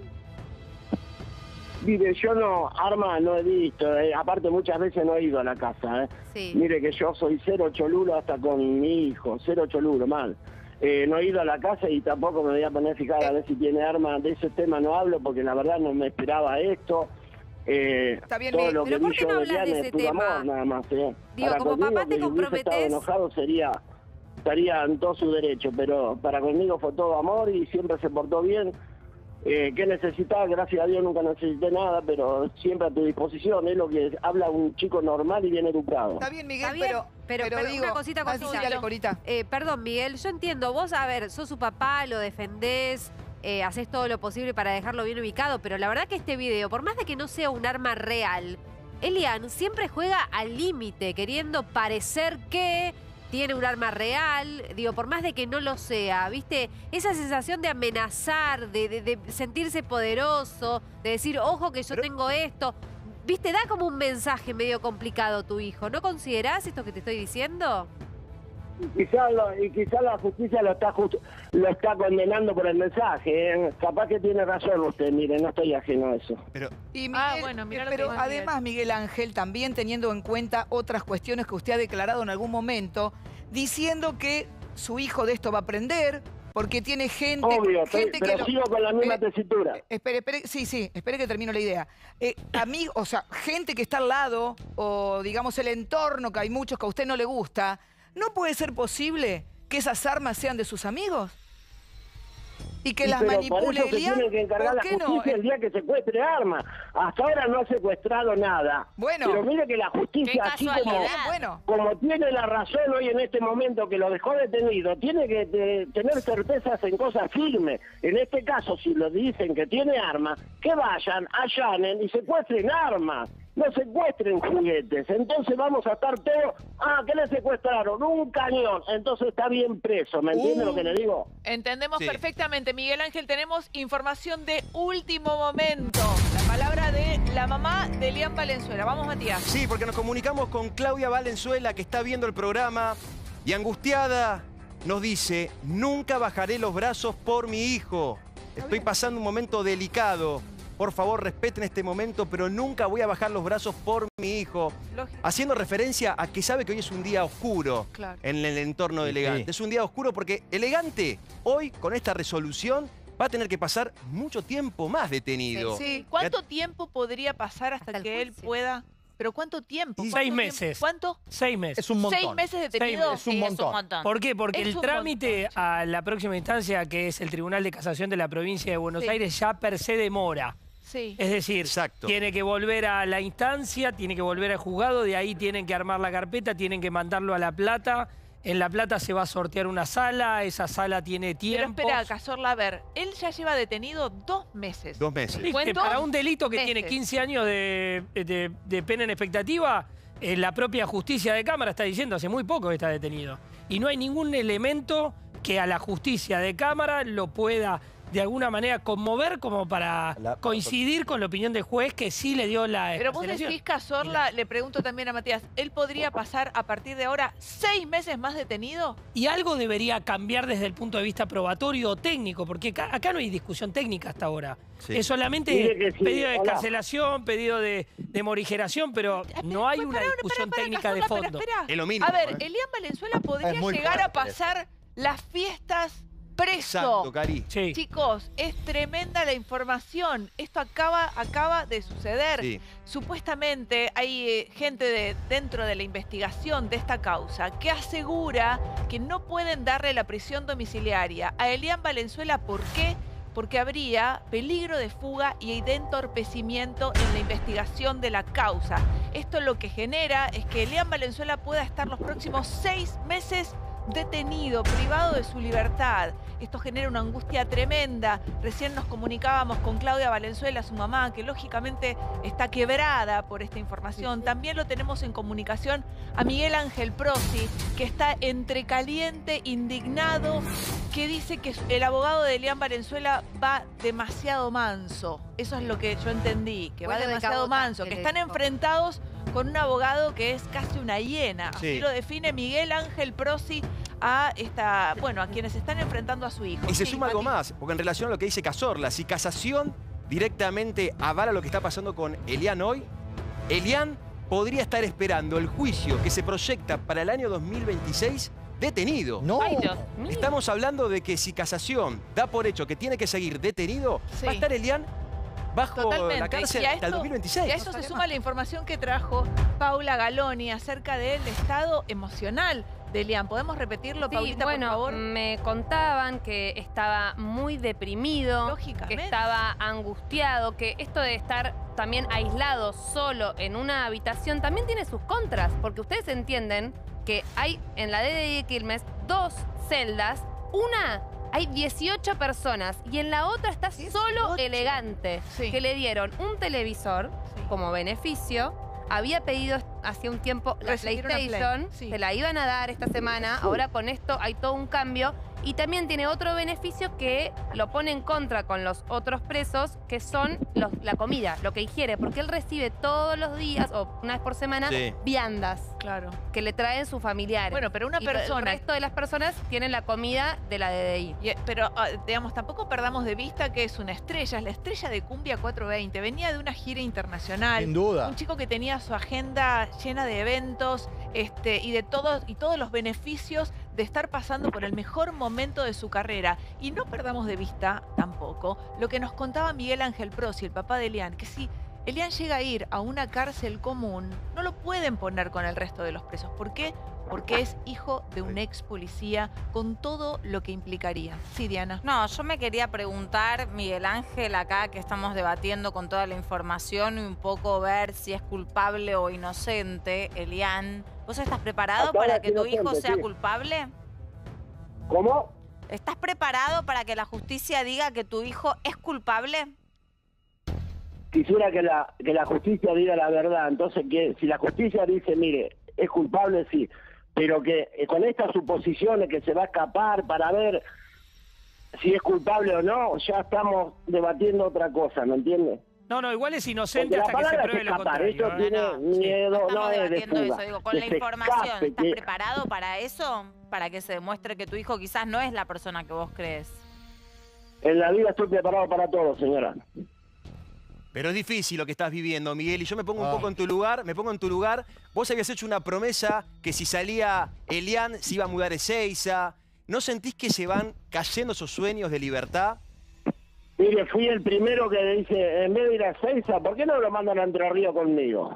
Mire, yo armas no he visto. Aparte, muchas veces no he ido a la casa. Sí. Mire que yo soy cero cholulo hasta con mi hijo. Cero cholulo, mal. No he ido a la casa y tampoco me voy a poner a fijar a ver si tiene armas. De ese tema no hablo porque la verdad no me esperaba esto. Está bien, todo lo que pero ¿por qué no hablas de ese tema? Amor, nada más. Digo, para como conmigo, papá te comprometés. Si enojado estaría en todo su derecho, pero para conmigo fue todo amor y siempre se portó bien. ¿Qué necesitaba? Gracias a Dios nunca necesité nada, pero siempre a tu disposición. Es lo que habla un chico normal y bien educado. Está bien, Miguel, pero digo, una cosita. Perdón, Miguel, yo entiendo. Vos, a ver, sos su papá, lo defendés, haces todo lo posible para dejarlo bien ubicado, pero la verdad que este video, por más de que no sea un arma real, Elian siempre juega al límite, queriendo parecer que tiene un arma real, digo, por más de que no lo sea, ¿viste? Esa sensación de amenazar, de sentirse poderoso, de decir, ojo que yo tengo esto, ¿viste? Da como un mensaje medio complicado tu hijo. ¿No considerás esto que te estoy diciendo? Quizás la justicia lo está condenando por el mensaje. Capaz que tiene razón usted, mire, no estoy ajeno a eso. Y Miguel, pero además, Miguel Ángel, también teniendo en cuenta otras cuestiones que usted ha declarado en algún momento, diciendo que su hijo de esto va a aprender, porque tiene gente... Obvio, pero sigo con la misma tesitura. Espere, espere que termino la idea. O sea, gente que está al lado, o digamos el entorno, que hay muchos que a usted no le gusta, ¿no puede ser posible que esas armas sean de sus amigos? Y que las manipule Elian. Tiene que encargar la justicia el día que secuestre armas. Hasta ahora no ha secuestrado nada. Bueno. Pero mire que la justicia, así como tiene la razón hoy en este momento que lo dejó detenido, tiene que tener certezas en cosas firmes. En este caso, si lo dicen que tiene armas, que vayan, allanen y secuestren armas. No secuestren juguetes, entonces vamos a estar todos, ¿qué le secuestraron? Un cañón, entonces está bien preso, ¿me entiende lo que le digo? Entendemos perfectamente, Miguel Ángel, tenemos información de último momento, la palabra de la mamá de Elian Valenzuela. Vamos, Matías. Sí, porque nos comunicamos con Claudia Valenzuela, que está viendo el programa y angustiada nos dice, nunca bajaré los brazos por mi hijo. Estoy pasando un momento delicado. Por favor, respeten este momento, pero nunca voy a bajar los brazos por mi hijo. Lógico. Haciendo referencia a que sabe que hoy es un día oscuro en el entorno de Elegante. Es un día oscuro porque Elegante, hoy, con esta resolución, va a tener que pasar mucho tiempo más detenido. Sí. ¿Cuánto tiempo podría pasar hasta que él pueda...? ¿Pero cuánto tiempo? 6 meses. ¿Cuánto? 6 meses. Es un montón. 6 meses detenido. Es un montón. ¿Por qué? Porque Es el un trámite a la próxima instancia, que es el Tribunal de Casación de la Provincia de Buenos Aires, ya per se demora. Sí. Es decir, Exacto. tiene que volver a la instancia, tiene que volver al juzgado, de ahí tienen que armar la carpeta, tienen que mandarlo a La Plata. En La Plata se va a sortear una sala, esa sala tiene tiempo. Pero espera, Cazorla, a ver, él ya lleva detenido 2 meses. 2 meses. ¿Viste? Para un delito que tiene meses. 15 años de pena en expectativa, la propia justicia de Cámara está diciendo hace muy poco que está detenido. Y no hay ningún elemento que a la justicia de Cámara lo pueda de alguna manera conmover como para coincidir con la opinión del juez que sí le dio la Pero vos excarcelación. decís, Cazorla, le pregunto también a Matías, ¿él podría pasar a partir de ahora 6 meses más detenido? Y algo debería cambiar desde el punto de vista probatorio o técnico, porque acá no hay discusión técnica hasta ahora. Sí. Es solamente pedido de excarcelación, pedido de morigeración, pero no hay una discusión técnica de Cazorla, fondo. espera. Es lo mínimo. A ver, Elian Valenzuela podría Es muy llegar a fuerte. pasar las fiestas preso. Exacto, Cari. Sí. Chicos, es tremenda la información. Esto acaba de suceder. Sí. Supuestamente hay gente dentro de la investigación de esta causa que asegura que no pueden darle la prisión domiciliaria a Elian Valenzuela. ¿Por qué? Porque habría peligro de fuga y de entorpecimiento en la investigación de la causa. Esto lo que genera es que Elian Valenzuela pueda estar los próximos 6 meses detenido, privado de su libertad. Esto genera una angustia tremenda. Recién nos comunicábamos con Claudia Valenzuela, su mamá, que lógicamente está quebrada por esta información. También lo tenemos en comunicación a Miguel Ángel Prosi, que está entre caliente, indignado, que dice que el abogado de Elian Valenzuela va demasiado manso. Eso es lo que yo entendí, que va Bueno, de demasiado cabota, manso, que que le están dijo. enfrentados con un abogado que es casi una hiena. Sí. Así lo define Miguel Ángel Prosi a quienes están enfrentando a su hijo. Y se Sí, suma algo Mati. más, porque en relación a lo que dice Cazorla, si Casación directamente avala lo que está pasando con Elian hoy, Elian podría estar esperando el juicio que se proyecta para el año 2026 detenido. No. Ay, Dios mío. Estamos hablando de que si Casación da por hecho que tiene que seguir detenido, Sí. va a estar Elian bajo Totalmente. la cárcel Y a hasta el esto- 2026. Y a eso se suma la información que trajo Paula Galoni acerca del estado emocional de Elian. ¿Podemos repetirlo, Sí, Paulita, bueno, por favor? me contaban que estaba muy deprimido, Lógicamente. que estaba angustiado, que esto de estar también aislado, solo, en una habitación, también tiene sus contras, porque ustedes entienden que hay en la DDI de Quilmes 2 celdas, una hay 18 personas y en la otra está solo 18. Elegante, Sí. que le dieron un televisor Sí. como beneficio. Había pedido hace un tiempo la Recibir una Play, PlayStation, sí. se la iban a dar esta semana, ahora con esto hay todo un cambio y también tiene otro beneficio que lo pone en contra con los otros presos, que son la comida, lo que ingiere, porque él recibe todos los días o una vez por semana Sí. viandas Claro. que le traen sus familiares. Bueno, pero una Y persona... el resto de las personas tienen la comida de la DDI. Pero, digamos, tampoco perdamos de vista que es una estrella, es la estrella de Cumbia 420. Venía de una gira internacional. Sin duda. Un chico que tenía su agenda llena de eventos y de todos los beneficios de estar pasando por el mejor momento de su carrera. Y no perdamos de vista tampoco lo que nos contaba Miguel Ángel Prosi, el papá de Elian, que si Elian llega a ir a una cárcel común, no lo pueden poner con el resto de los presos. ¿Por qué? Porque es hijo de un ex policía con todo lo que implicaría. Sí, Diana. No, yo me quería preguntar, Miguel Ángel, acá que estamos debatiendo con toda la información y un poco ver si es culpable o inocente, Elian. ¿Vos estás preparado Hasta para ahora que es tu hijo inocente, sea sí. culpable? ¿Cómo? ¿Estás preparado para que la justicia diga que tu hijo es culpable? Quisiera que la justicia diga la verdad. Entonces, que si la justicia dice, mire, es culpable, sí, pero que con estas suposiciones que se va a escapar para ver si es culpable o no, ya estamos debatiendo otra cosa, ¿me entiendes? No, igual es inocente Porque la hasta que se palabra pruebe es lo escapar, contrario. eso tiene miedo, No no estamos es de debatiendo fuga. eso, digo, con que la se información, escape, ¿estás que- preparado para eso? Para que se demuestre que tu hijo quizás no es la persona que vos crees. En la vida estoy preparado para todo, señora. Pero es difícil lo que estás viviendo, Miguel, y yo me pongo un poco en tu lugar, Vos habías hecho una promesa que si salía Elian se iba a mudar a Ezeiza. ¿No sentís que se van cayendo esos sueños de libertad? Mire, fui el primero que dice, en vez de ir a Ezeiza, ¿por qué no lo mandan a Entre Ríos conmigo?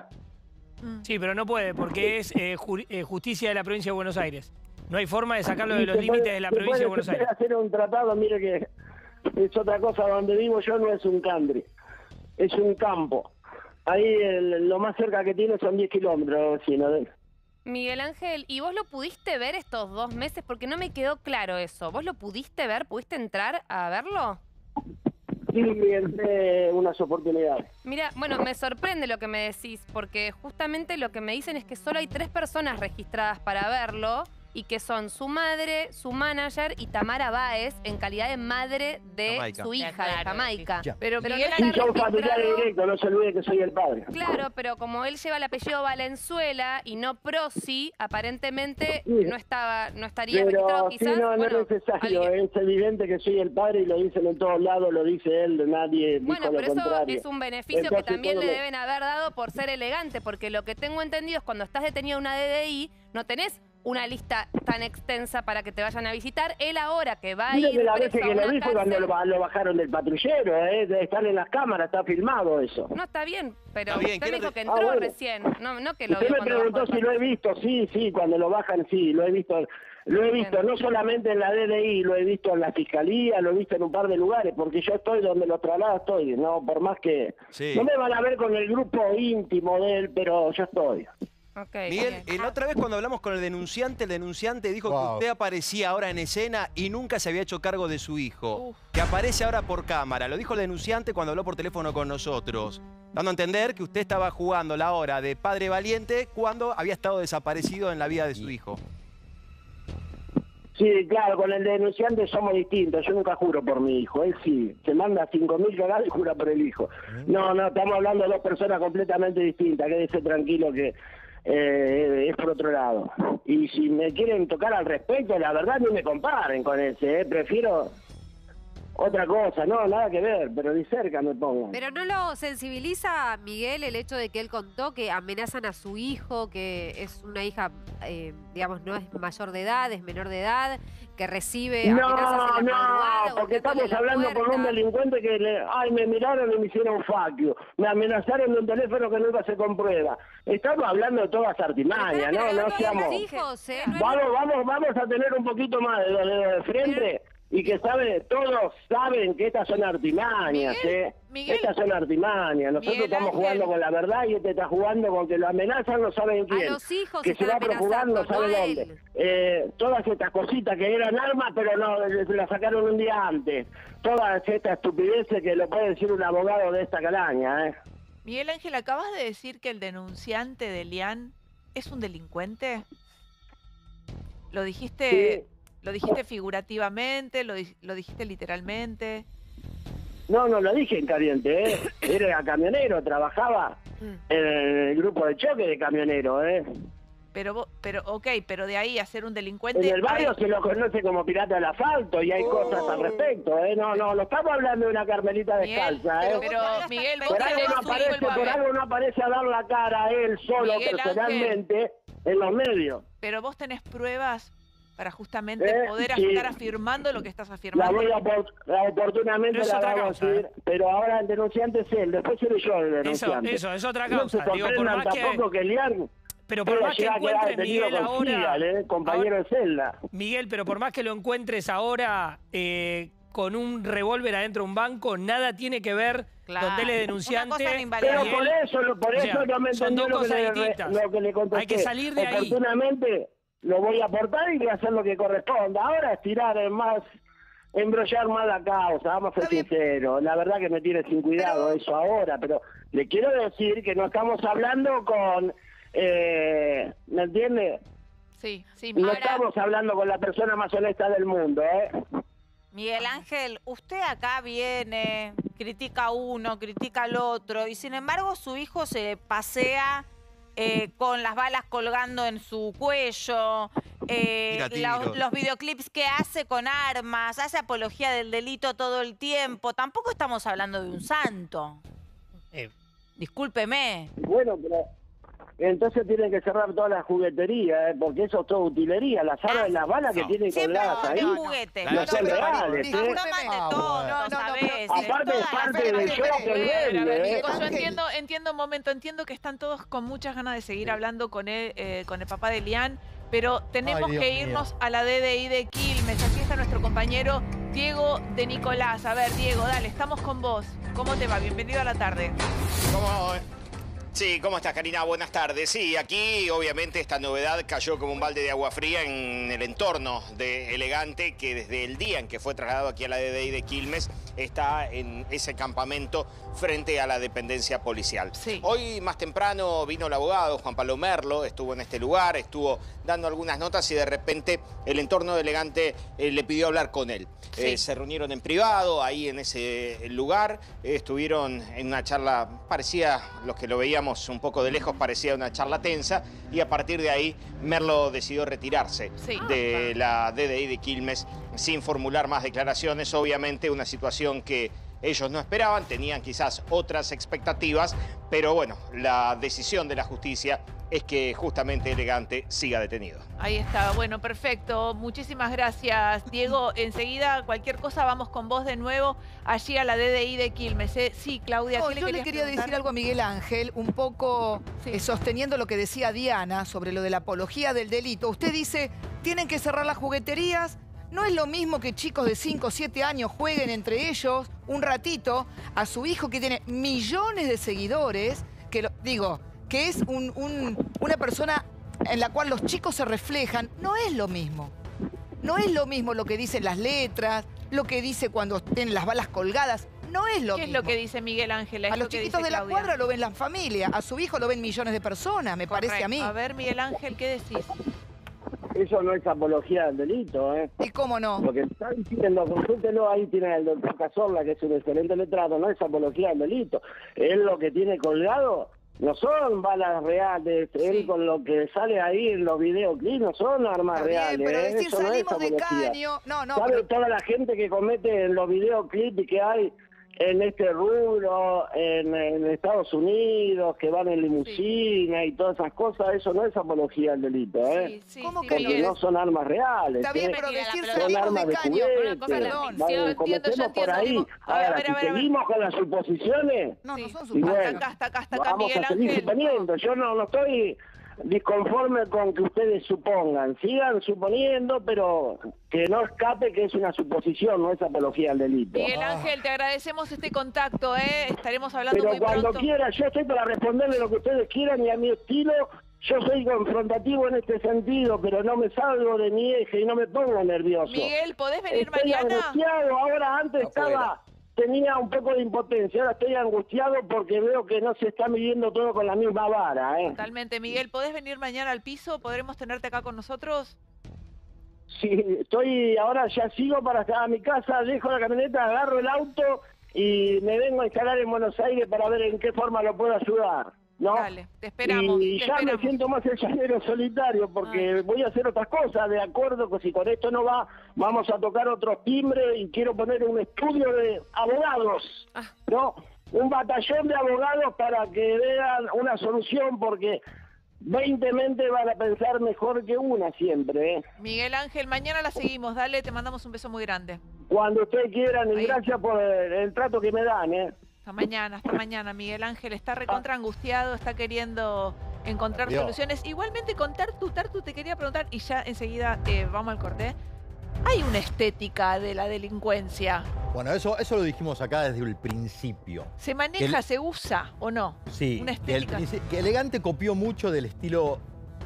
Sí, pero no puede, porque es justicia de la provincia de Buenos Aires. No hay forma de sacarlo de Y los se límites puede- de la se provincia de puede- Buenos se puede Aires. hacer un tratado, mire que es otra cosa, donde vivo yo no es un country, es un campo. Ahí lo más cerca que tiene son 10 kilómetros, vecino. Miguel Ángel, ¿y vos lo pudiste ver estos 2 meses? Porque no me quedó claro eso. ¿Vos lo pudiste ver? ¿Pudiste entrar a verlo? Sí, entré unas oportunidades. Mira, bueno, me sorprende lo que me decís, porque justamente lo que me dicen es que solo hay 3 personas registradas para verlo y que son su madre, su manager y Tamara Báez en calidad de madre de Jamaica. su hija, Claro, de Jamaica. sí. Pero no Y está son familiares registrado. directos, no se olvide que soy el padre. Claro, pero como él lleva el apellido Valenzuela y no Prosi, aparentemente Sí. no estaría registrado Pero sí, quizás. no es bueno, necesario, alguien- es evidente que soy el padre y lo dicen en todos lados, lo dice él, nadie Bueno, dijo pero lo eso contrario. es un beneficio Entonces, que también todo le lo- deben haber dado por ser elegante, porque lo que tengo entendido es cuando estás detenido en una DDI, no tenés una lista tan extensa para que te vayan a visitar. Él ahora que va a Mire ir que la preso vez a que lo una vi fue cuando cárcel- lo bajaron del patrullero, de estar en las cámaras, está filmado eso. No, está bien, pero Está bien, usted ¿qué me es dijo lo que- que Ah, entró bueno. recién, no que lo Usted vio me cuando bajó preguntó del si lo he patrullero. visto, sí, cuando lo bajan, sí, lo he visto, no solamente en la DDI, lo he visto en la fiscalía, lo he visto en un par de lugares, porque yo estoy donde los traslados estoy, no, por más que Sí. no me van a ver con el grupo íntimo de él, pero yo estoy. Ok, Miguel, bien. la otra vez cuando hablamos con el denunciante dijo que Wow. usted aparecía ahora en escena y nunca se había hecho cargo de su hijo. Que aparece ahora por cámara. Lo dijo el denunciante cuando habló por teléfono con nosotros. Dando a entender que usted estaba jugando la hora de padre valiente cuando había estado desaparecido en la vida de su hijo. Sí, claro, con el denunciante somos distintos. Yo nunca juro por mi hijo. Él sí, se manda 5.000 cagadas y jura por el hijo. No, estamos hablando de dos personas completamente distintas. Quédese tranquilo que es por otro lado. Y si me quieren tocar al respecto, la verdad ni me comparen con ese. Prefiero otra cosa. No, nada que ver, pero ni cerca me pongo. Pero ¿no lo sensibiliza, Miguel, el hecho de que él contó que amenazan a su hijo, que es una hija, digamos, no es mayor de edad, es menor de edad, que recibe amenazas en la madrugada, porque golpeándole estamos la hablando con un puerta? delincuente que me miraron y me hicieron faquio, me amenazaron de un teléfono que nunca se comprueba. Estamos hablando de todas artimañas, Pero no están seamos... los hijos, ¿eh? No es Vamos a tener un poquito más de frente y que todos saben que estas son artimañas, Miguel, estas son artimañas. Nosotros Miguel estamos Ángel. jugando con la verdad y este está jugando con que lo amenazan, no saben quién. los hijos que se va a están procurar, no amenazando, sabe no dónde. Todas estas cositas que eran armas, pero no, se las sacaron un día antes. Todas estas estupideces que lo puede decir un abogado de esta calaña, Miguel Ángel, acabas de decir que el denunciante de Elian es un delincuente. ¿Lo dijiste, lo dijiste figurativamente? ¿Lo dijiste literalmente? No lo dije en caliente, Era camionero, trabajaba en el grupo de choque de camionero, Pero, pero de ahí a ser un delincuente... En el barrio hay- se lo conoce como pirata del asfalto y hay cosas al respecto, No estamos hablando de una Carmelita Miguel, descalza, pero Miguel, vos Por tenés algo, no tu hijo el por papel. algo no aparece a dar la cara a él solo, Miguel personalmente, en los medios. Pero vos tenés pruebas para justamente poder sí. estar afirmando lo que estás La afirmando. voy oportunamente Pero es la otra vamos a causa, decir, pero ahora el denunciante es él, después seré yo el denunciante. Eso, es otra No se causa. Digo, por sorprendan más que... tampoco que Elian Pero por más que llega a quedar encuentre detenido Miguel con ahora... Sigal, compañero de celda. Miguel, pero por más que lo encuentres ahora con un revólver adentro de un banco, nada tiene que ver Claro. donde él es denunciante. Una cosa no invalida. Pero Miguel, por o eso sea, no me son entendió dos lo cosas distintas. que le contesté. Hay que salir de ahí. Oportunamente lo voy a aportar y voy a hacer lo que corresponda. Ahora es tirar embrollar más la causa, vamos a ser sinceros. La verdad que me tiene sin cuidado eso ahora, pero le quiero decir que no estamos hablando con... ¿me entiende? Sí, No ahora, estamos hablando con la persona más honesta del mundo, Miguel Ángel, usted acá viene, critica a uno, critica al otro, y sin embargo su hijo se pasea con las balas colgando en su cuello, los videoclips que hace con armas, hace apología del delito todo el tiempo. Tampoco estamos hablando de un santo. Discúlpeme. Bueno, pero entonces tienen que cerrar todas las jugueterías, porque eso es todo utilería. Las armas, las balas que tienen colgadas ahí no son reales. Aparte es parte del show que vende. Yo entiendo un momento, entiendo que están todos con muchas ganas de seguir hablando con el papá de Elian, pero tenemos que irnos a la DDI de Quilmes. Aquí está nuestro compañero Diego de Nicolás. A ver, Diego, dale, estamos con vos. ¿Cómo te va? Bienvenido a la tarde. Sí, ¿cómo estás, Karina? Buenas tardes. Sí, aquí obviamente esta novedad cayó como un balde de agua fría en el entorno de Elegante, que desde el día en que fue trasladado aquí a la DDI de Quilmes está en ese campamento frente a la dependencia policial. Sí. Hoy más temprano vino el abogado Juan Pablo Merlo, estuvo en este lugar, estuvo dando algunas notas y de repente el entorno de Elegante le pidió hablar con él. Sí. Se reunieron en privado ahí en ese lugar, estuvieron en una charla, parecía, los que lo veíamos un poco de lejos, parecía una charla tensa, y a partir de ahí Merlo decidió retirarse de la DDI de Quilmes sin formular más declaraciones. Obviamente una situación que ellos no esperaban, tenían quizás otras expectativas, pero bueno, la decisión de la justicia es que justamente Elegante siga detenido. Ahí está, bueno, perfecto. Muchísimas gracias, Diego. Enseguida, cualquier cosa, vamos con vos de nuevo allí a la DDI de Quilmes. Sí, Claudia, ¿qué yo le quería decir algo a Miguel Ángel, un poco sosteniendo lo que decía Diana sobre lo de la apología del delito. Usted dice, tienen que cerrar las jugueterías. No es lo mismo que chicos de 5 o 7 años jueguen entre ellos un ratito a su hijo que tiene millones de seguidores, que que es una persona en la cual los chicos se reflejan. No es lo mismo. No es lo mismo lo que dicen las letras, lo que dice cuando tienen las balas colgadas. No es lo mismo. ¿Qué es lo que dice Miguel Ángel? A los chiquitos de la cuadra lo ven la familia, a su hijo lo ven millones de personas, me parece a mí. A ver, Miguel Ángel, ¿qué decís? Eso no es apología del delito, ¿eh? ¿Y cómo no? Lo que está diciendo, consúltelo, ahí tiene el doctor Cazorla, que es un excelente letrado, no es apología del delito. Él lo que tiene colgado no son balas reales, él con lo que sale ahí en los videoclips no son armas reales. Pero decir eso salimos no es de apología. caño, ¿Sabe toda la gente que comete en los videoclips que hay en este rubro, en Estados Unidos, que van en limusina y todas esas cosas? Eso no es apología del delito, ¿eh? ¿Cómo que porque no son armas reales. Está bien, pero decir son salimos armas de caño. Vale, comencemos por ahí. Ahora, si seguimos con las suposiciones, no son suposiciones. bueno, acá, vamos Miguel a seguir Ángel. suponiendo. Yo no estoy disconforme con que ustedes supongan. Sigan suponiendo, pero que no escape que es una suposición, no es apología al delito. Miguel Ángel, te agradecemos este contacto, ¿eh? Estaremos hablando pero muy cuando pronto. quiera, yo estoy para responderle lo que ustedes quieran y a mi estilo. Yo soy confrontativo en este sentido, pero no me salgo de mi eje y no me pongo nervioso. Miguel, ¿podés venir estoy mañana? Angustiado. Ahora antes tenía un poco de impotencia, ahora estoy angustiado porque veo que no se está midiendo todo con la misma vara, ¿eh? Totalmente. Miguel, ¿podés venir mañana al piso? ¿Podremos tenerte acá con nosotros? Sí, ahora ya sigo para estar a mi casa, dejo la camioneta, agarro el auto y me vengo a instalar en Buenos Aires para ver en qué forma lo puedo ayudar, ¿no? Dale, te esperamos. Y ya me siento más el llanero solitario porque voy a hacer otras cosas, de acuerdo, que si con esto no va, vamos a tocar otros timbres y quiero poner un estudio de abogados, ¿no? Un batallón de abogados para que vean una solución, porque 20 mentes van a pensar mejor que una siempre, ¿eh? Miguel Ángel, mañana la seguimos. Dale, te mandamos un beso muy grande. Cuando ustedes quieran, y gracias por el trato que me dan, ¿eh? Hasta mañana. Miguel Ángel está recontra angustiado, está queriendo encontrar soluciones. Igualmente con Tartu, te quería preguntar, y ya enseguida vamos al corte. Hay una estética de la delincuencia. Bueno, eso lo dijimos acá desde el principio. ¿Se maneja, se usa o no? Sí, una estética. Que Elegante copió mucho del estilo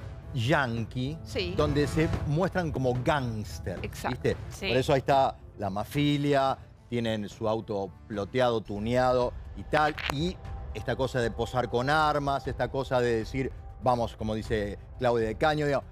yankee, donde se muestran como gángster. Exacto. ¿Viste? Sí. Por eso ahí está la mafilia, tienen su auto ploteado, tuneado y tal. Y esta cosa de posar con armas, esta cosa de decir, vamos, como dice Claudia de Caño, digamos,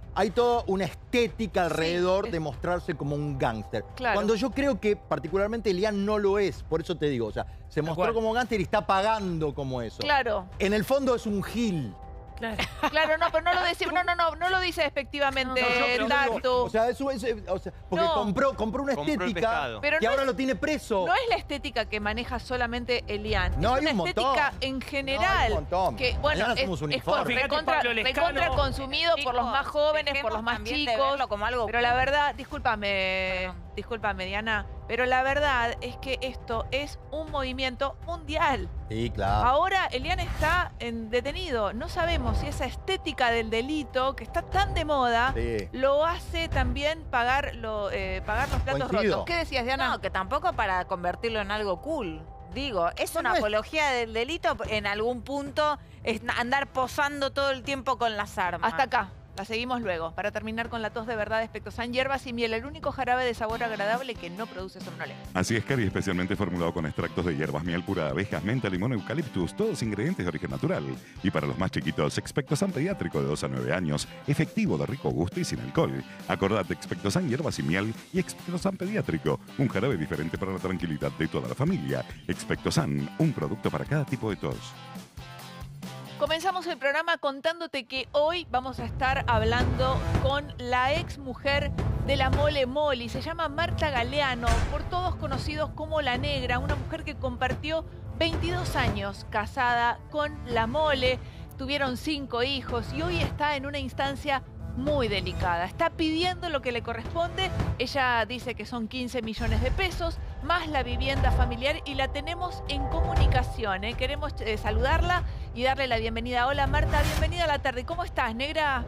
hay toda una estética alrededor de mostrarse como un gángster. Claro. Cuando yo creo que particularmente Elian no lo es, por eso te digo, o sea, se mostró como gángster y está pagando como eso. Claro. En el fondo es un gil. Claro, no, pero no lo decimos, no lo dice despectivamente, Tartu. O sea, porque compró una estética pero que no ahora es- lo tiene preso. No es la estética que maneja solamente Elian. No, es hay una un montón. estética en general. No, hay un montón. Que, bueno, Mañana hacemos un es informe. recontra consumido por los más jóvenes, por los más también de chicos. verlo como algo Pero la verdad, discúlpame, Diana, pero la verdad es que esto es un movimiento mundial. Sí, claro. Ahora Elian está detenido. No sabemos si esa estética del delito, que está tan de moda, Sí. lo hace también pagar los platos rotos. ¿Qué decías, Diana? No, que tampoco para convertirlo en algo cool. Digo, es una apología del delito en algún punto es andar posando todo el tiempo con las armas. Hasta acá. La seguimos luego, para terminar con la tos de verdad de Spectosan, hierbas y miel, el único jarabe de sabor agradable que no produce somnolencia. Así es, Cari, especialmente formulado con extractos de hierbas, miel pura de abejas, menta, limón, eucaliptus, todos ingredientes de origen natural. Y para los más chiquitos, Expectosan pediátrico de 2 a 9 años, efectivo, de rico gusto y sin alcohol. Acordate, Expectosan hierbas y miel y Expectosan pediátrico, un jarabe diferente para la tranquilidad de toda la familia. Expectosan, un producto para cada tipo de tos. Comenzamos el programa contándote que hoy vamos a estar hablando con la ex mujer de la Mole Moli. Se llama Marta Galeano, por todos conocidos como La Negra, una mujer que compartió 22 años casada con la Mole. Tuvieron 5 hijos y hoy está en una instancia muy delicada. Está pidiendo lo que le corresponde. Ella dice que son 15 millones de pesos, más la vivienda familiar, y la tenemos en comunicación. Queremos saludarla y darle la bienvenida. Hola Marta, bienvenida a la tarde. ¿Cómo estás, negra?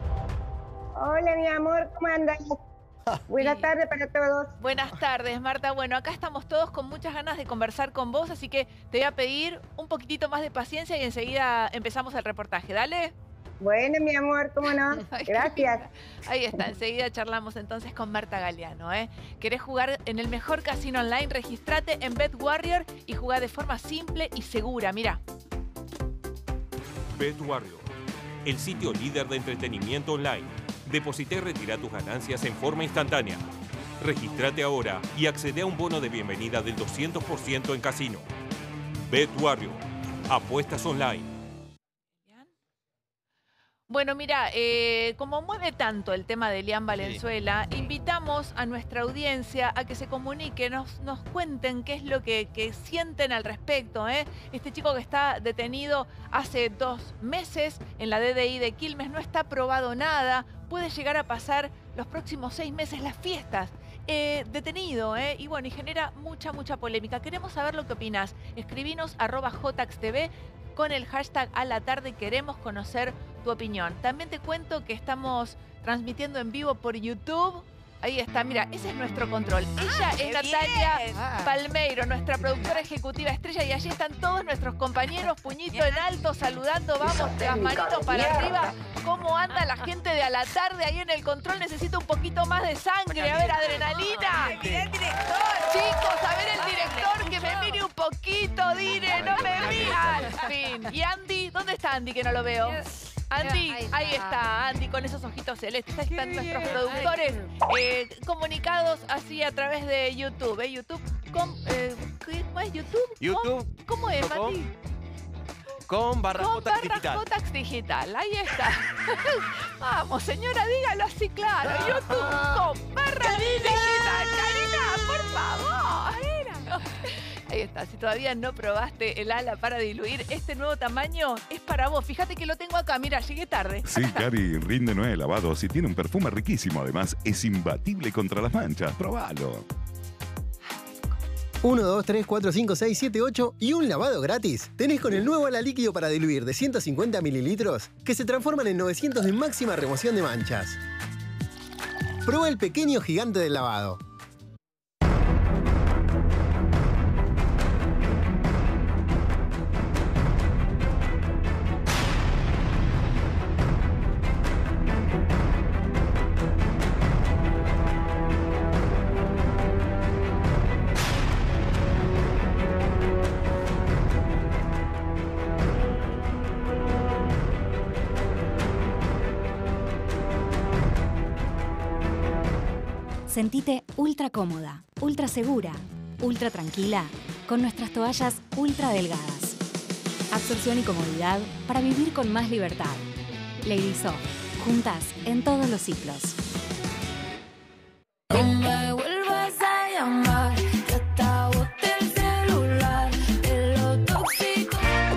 Hola, mi amor, ¿cómo andas? Buenas tardes para todos. Buenas tardes, Marta. Bueno, acá estamos todos con muchas ganas de conversar con vos, así que te voy a pedir un poquitito más de paciencia y enseguida empezamos el reportaje. ¿Dale? Bueno, mi amor, ¿cómo no? Gracias. Ahí está, enseguida charlamos entonces con Marta Galeano. ¿Querés jugar en el mejor casino online? Registrate en BetWarrior y jugá de forma simple y segura. Mira. BetWarrior, el sitio líder de entretenimiento online. Deposita y retira tus ganancias en forma instantánea. Regístrate ahora y accede a un bono de bienvenida del 200% en casino. BetWarrior, apuestas online. Bueno, mira, como mueve tanto el tema de Elian Valenzuela, invitamos a nuestra audiencia a que se comunique, nos cuenten qué es lo que sienten al respecto. Este chico que está detenido hace 2 meses en la DDI de Quilmes, no está probado nada, puede llegar a pasar los próximos 6 meses las fiestas. Detenido, y bueno, y genera mucha polémica. Queremos saber lo que opinás. Escribinos @JaxTV con el hashtag a la tarde, queremos conocer tu opinión. También te cuento que estamos transmitiendo en vivo por YouTube. Ahí está, mira, ese es nuestro control. Ella es Natalia Palmeiro, nuestra productora ejecutiva estrella, y allí están todos nuestros compañeros, puñito en alto, saludando, vamos, las manitos para arriba. ¿Cómo anda la gente de a la tarde ahí en el control? Necesito un poquito más de sangre, a ver, adrenalina. Mirá el director. Chicos, a ver el director, que me mire un poquito, Dire, no me mira. Al fin. ¿Y Andy? ¿Dónde está Andy, que no lo veo? Andy, ahí está, Andy con esos ojitos celestes. Ahí están nuestros productores comunicados así a través de YouTube. YouTube, ¿cómo es YouTube? YouTube. ¿Cómo es, Mati? Con /Jotax Digital. Jotax Digital, ahí está. Vamos, señora, dígalo así claro. YouTube con /Digital. Karina, por favor. Ahí está, si todavía no probaste el ala para diluir, este nuevo tamaño es para vos. Fíjate que lo tengo acá, mira, llegué tarde. Sí, Cari, rinde 9 lavados y tiene un perfume riquísimo. Además, es imbatible contra las manchas. Probalo. 1, 2, 3, 4, 5, 6, 7, 8 y un lavado gratis. Tenés con el nuevo ala líquido para diluir de 150 mililitros que se transforman en 900 de máxima remoción de manchas. Prueba el pequeño gigante del lavado. Sentite ultra cómoda, ultra segura, ultra tranquila con nuestras toallas ultra delgadas. Absorción y comodidad para vivir con más libertad. Lady Soft, juntas en todos los ciclos. No me vuelvas a llamar, que hasta boté el celular, de lo tóxico.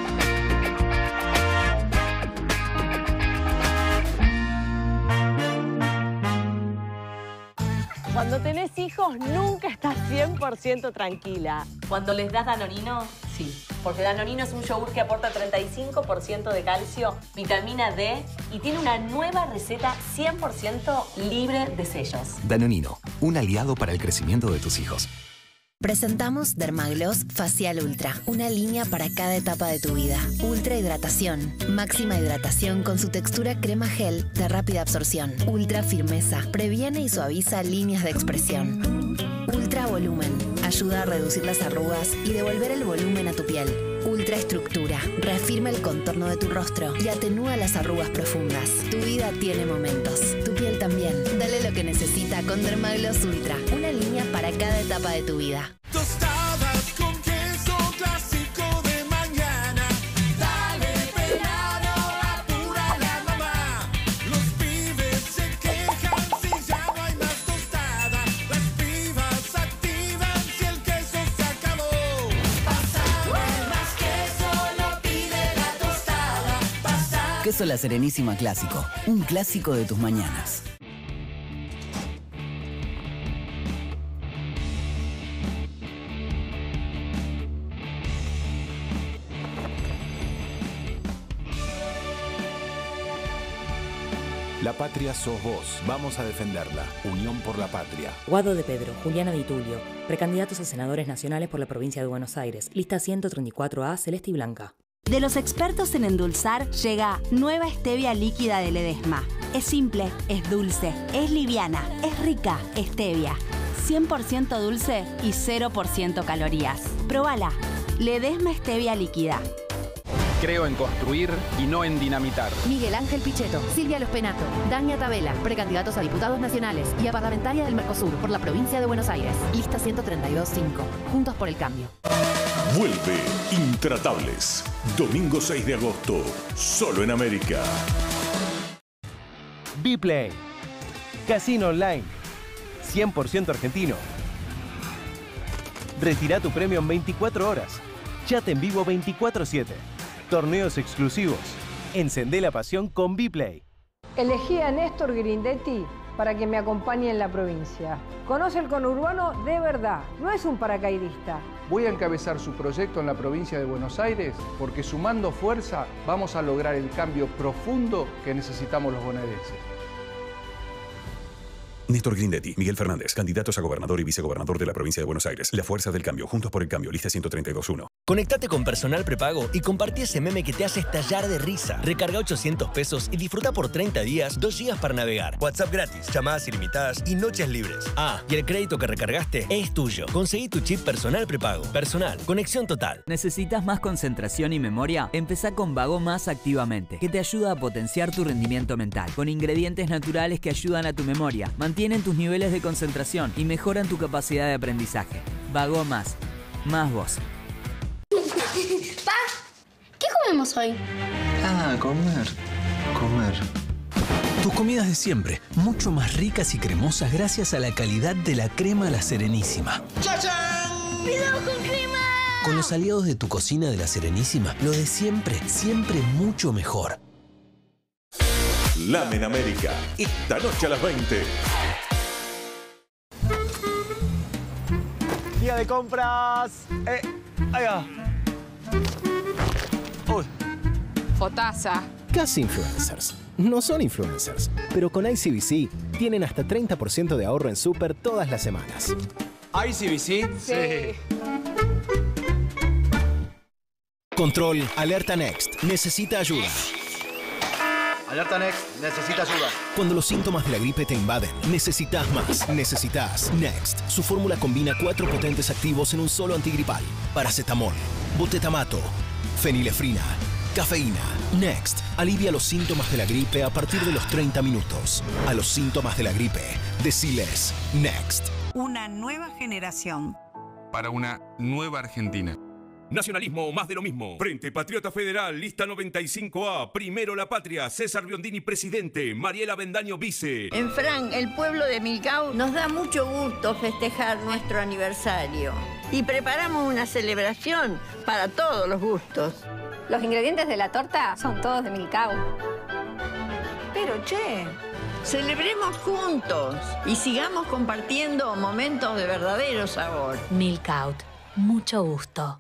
Cuando tenés hijos nunca estás 100% tranquila. Cuando les das Danonino, sí. Porque Danonino es un yogur que aporta 35% de calcio, vitamina D y tiene una nueva receta 100% libre de sellos. Danonino, un aliado para el crecimiento de tus hijos. Presentamos Dermagloss Facial Ultra, una línea para cada etapa de tu vida. Ultra hidratación, máxima hidratación con su textura crema gel de rápida absorción. Ultra firmeza, previene y suaviza líneas de expresión. Ultra volumen, ayuda a reducir las arrugas y devolver el volumen a tu piel. Ultra estructura, reafirma el contorno de tu rostro y atenúa las arrugas profundas. Tu vida tiene momentos, tu piel también. Dale lo que necesita con Dermagloss Ultra, una línea para cada etapa de tu vida. Tostadas con queso clásico de mañana. Dale verano, apura la mamá. Los pibes se quejan si ya no hay más tostada. Las pibas activan si el queso se acabó. Pasame más queso, lo pide la tostada. Pasame. Queso La Serenísima Clásico, un clásico de tus mañanas. La patria sos vos. Vamos a defenderla. Unión por la Patria. Guado de Pedro, Juliana Di Tulio, precandidatos a senadores nacionales por la provincia de Buenos Aires. Lista 134A, celeste y blanca. De los expertos en endulzar, llega nueva stevia líquida de Ledesma. Es simple, es dulce, es liviana, es rica, stevia. 100% dulce y 0% calorías. Próbala. Ledesma stevia líquida. Creo en construir y no en dinamitar. Miguel Ángel Pichetto, Silvia Lospenato, Dania Tabela, precandidatos a diputados nacionales y a parlamentaria del Mercosur por la provincia de Buenos Aires. Lista 132.5. Juntos por el cambio. Vuelve Intratables. Domingo 6 de agosto. Solo en América. Bplay. Casino online. 100% argentino. Retira tu premio en 24 horas. Chat en vivo 24/7. Torneos exclusivos. Encendé la pasión con Bplay. Elegí a Néstor Grindetti para que me acompañe en la provincia. Conoce el conurbano de verdad, no es un paracaidista. Voy a encabezar su proyecto en la provincia de Buenos Aires porque sumando fuerza vamos a lograr el cambio profundo que necesitamos los bonaerenses. Néstor Grindetti, Miguel Fernández, candidatos a gobernador y vicegobernador de la provincia de Buenos Aires. La fuerza del cambio, juntos por el cambio, lista 132.1. Conectate con Personal Prepago y compartí ese meme que te hace estallar de risa. Recarga 800 pesos y disfruta por 30 días 2 GB para navegar. WhatsApp gratis, llamadas ilimitadas y noches libres. Ah, y el crédito que recargaste es tuyo. Conseguí tu chip Personal Prepago. Personal, conexión total. ¿Necesitas más concentración y memoria? Empezá con Vago Más activamente, que te ayuda a potenciar tu rendimiento mental. Con ingredientes naturales que ayudan a tu memoria, mantienen tus niveles de concentración y mejoran tu capacidad de aprendizaje. Vago Más. Más vos. Pa, ¿qué comemos hoy? Ah, comer. Tus comidas de siempre, mucho más ricas y cremosas gracias a la calidad de la crema La Serenísima. ¡Chachán! ¡Video con crema! Con los aliados de tu cocina de La Serenísima, lo de siempre, siempre mucho mejor. Lamen América, esta noche a las 20. Día de compras. Ahí va. Uy. Fotaza. Casi influencers. No son influencers, pero con ICBC tienen hasta 30% de ahorro en súper todas las semanas. ¿ICBC? Sí. Control, alerta Next. Necesita ayuda. Alerta Next, necesita ayuda. Cuando los síntomas de la gripe te invaden, necesitas más. Necesitas Next. Su fórmula combina 4 potentes activos en un solo antigripal. Paracetamol, butetamato, fenilefrina Cafeína. Next. Alivia los síntomas de la gripe a partir de los 30 minutos. A los síntomas de la gripe, deciles Next. Una nueva generación. Para una nueva Argentina. Nacionalismo, más de lo mismo. Frente Patriota Federal, lista 95A. Primero la patria. César Biondini, presidente. Mariela Bendaño, vice. En Fran, el pueblo de Milcao, nos da mucho gusto festejar nuestro aniversario. Y preparamos una celebración para todos los gustos. Los ingredientes de la torta son todos de Milcao. Pero, che, celebremos juntos y sigamos compartiendo momentos de verdadero sabor. Milcao, mucho gusto.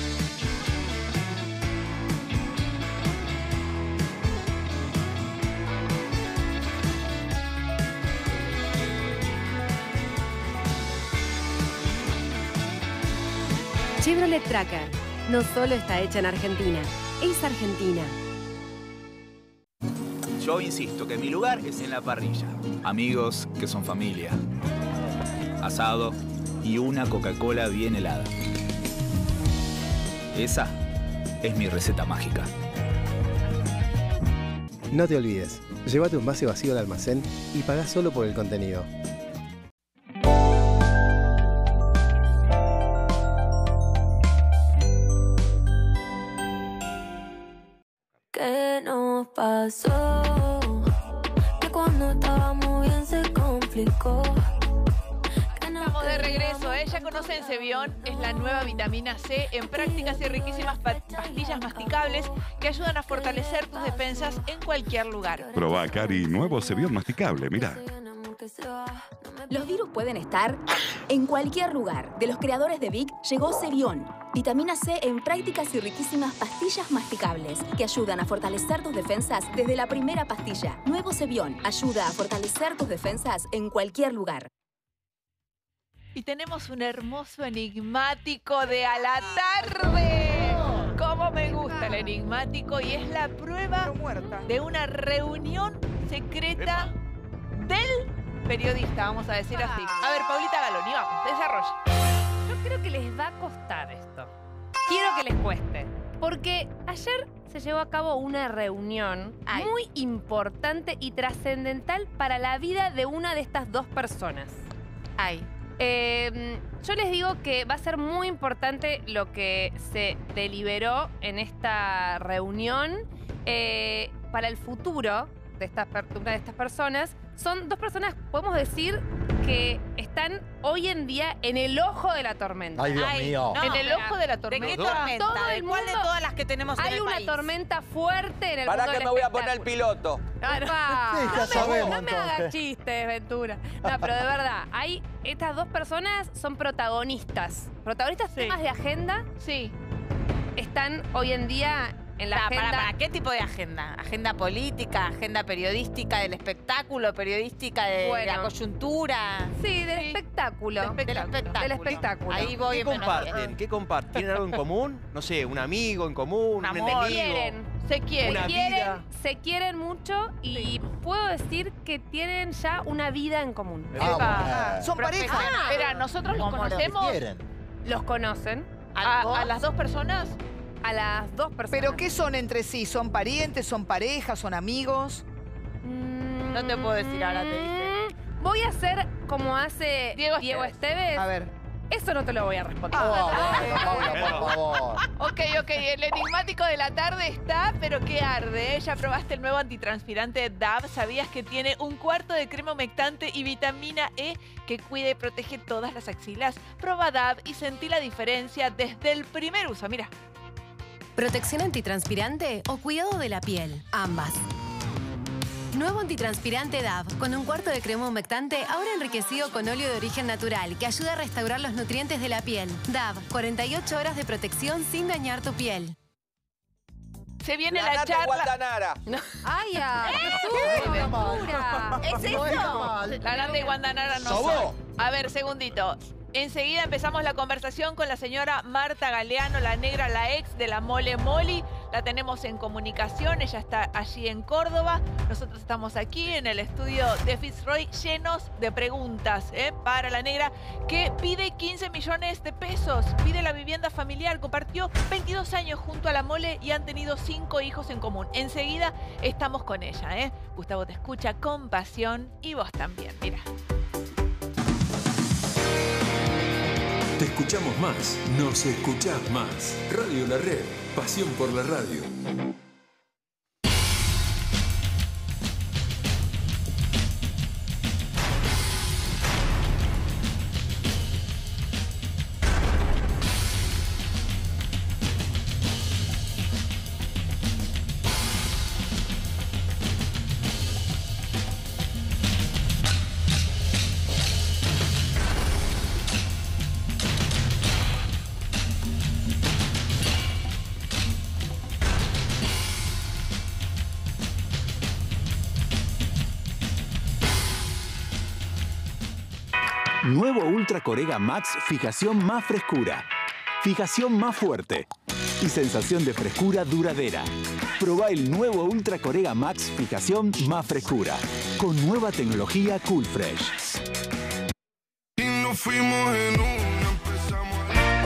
Chevrolet Tracker no solo está hecha en Argentina, es argentina. Yo insisto que mi lugar es en la parrilla. Amigos que son familia. Asado y una Coca-Cola bien helada. Esa es mi receta mágica. No te olvides, llévate un base vacío al almacén y pagá solo por el contenido. ¿Qué nos pasó? Que cuando estábamos bien se complicó. Estamos de regreso. Ya conocen Cevión, es la nueva vitamina C en prácticas y riquísimas pastillas masticables que ayudan a fortalecer tus defensas en cualquier lugar. Probá, Cari, nuevo Cevión masticable, mirá. Los virus pueden estar en cualquier lugar. De los creadores de Vic llegó Cevión. Vitamina C en prácticas y riquísimas pastillas masticables que ayudan a fortalecer tus defensas desde la primera pastilla. Nuevo Cevión ayuda a fortalecer tus defensas en cualquier lugar. Y tenemos un hermoso enigmático de a la tarde. Cómo me gusta el enigmático, y es la prueba de una reunión secreta del periodista, vamos a decir así. A ver, Paulita Galoni, vamos, desarrolla. Yo creo que les va a costar esto. Quiero que les cueste. Porque ayer se llevó a cabo una reunión muy importante y trascendental para la vida de una de estas dos personas. Yo les digo que va a ser muy importante lo que se deliberó en esta reunión para el futuro de una de estas personas. Son dos personas, podemos decir, que están hoy en día en el ojo de la tormenta. ¡Ay, Dios mío! En el ojo de la tormenta. ¿De qué tormenta? Todo el ¿Cuál de mundo- todas las que tenemos en el Hay una país? tormenta fuerte en el ¿Para mundo qué del me voy a poner el espectáculo. piloto? Claro. Sí, ya sabemos, no me hagas entonces. chistes, Ventura. No, pero de verdad, estas dos personas son protagonistas. Protagonistas temas de agenda. Sí. Están hoy en día en la agenda. ¿Para qué tipo de agenda? ¿Agenda política? ¿Agenda periodística del espectáculo? ¿Periodística de la coyuntura? Sí, del espectáculo. Del espectáculo. Del espectáculo. Ahí voy ¿Qué en menos comparten? bien. ¿Qué comparten? ¿Tienen algo en común? No sé, un amigo en común, un enemigo. Se quieren. Una vida. Se quieren mucho y puedo decir que tienen ya una vida en común. ¿Son pareja? Espera, ¿nosotros los conocemos? ¿Los conocen? ¿A las dos personas? A las dos personas. ¿Pero qué son entre sí? ¿Son parientes? ¿Son parejas? ¿Son amigos? No te puedo decir, ahora te dice. Voy a hacer como hace Diego Esteves. A ver. Eso no te lo voy a responder. Por favor. Ok, el enigmático de la tarde está, pero que arde. Ya probaste el nuevo antitranspirante DAV. ¿Sabías que tiene un cuarto de crema humectante y vitamina E que cuida y protege todas las axilas? Proba DAV y sentí la diferencia desde el primer uso. Mira. ¿Protección antitranspirante o cuidado de la piel? Ambas. Nuevo antitranspirante DAV, con un cuarto de crema humectante, ahora enriquecido con óleo de origen natural, que ayuda a restaurar los nutrientes de la piel. DAV, 48 horas de protección sin dañar tu piel. Se viene la charla. Guantanara. ¡Ay, Ventura! ¿Es eso? La Nata y Guantanara no son. A ver, segundito. Enseguida empezamos la conversación con la señora Marta Galeano, la negra, la ex de la Mole Moli, La tenemos en comunicación, ella está allí en Córdoba. Nosotros estamos aquí en el estudio de Fitzroy llenos de preguntas para la negra, que pide 15 millones de pesos, pide la vivienda familiar, compartió 22 años junto a la Mole y han tenido 5 hijos en común. Enseguida estamos con ella. Gustavo te escucha con pasión y vos también, mira. Te escuchamos más, nos escuchás más. Radio La Red, pasión por la radio. Nuevo Ultra Corega Max, fijación más frescura, fijación más fuerte y sensación de frescura duradera. Probá el nuevo Ultra Corega Max, fijación más frescura, con nueva tecnología Cool Fresh. Y nos fuimos en una, empezamos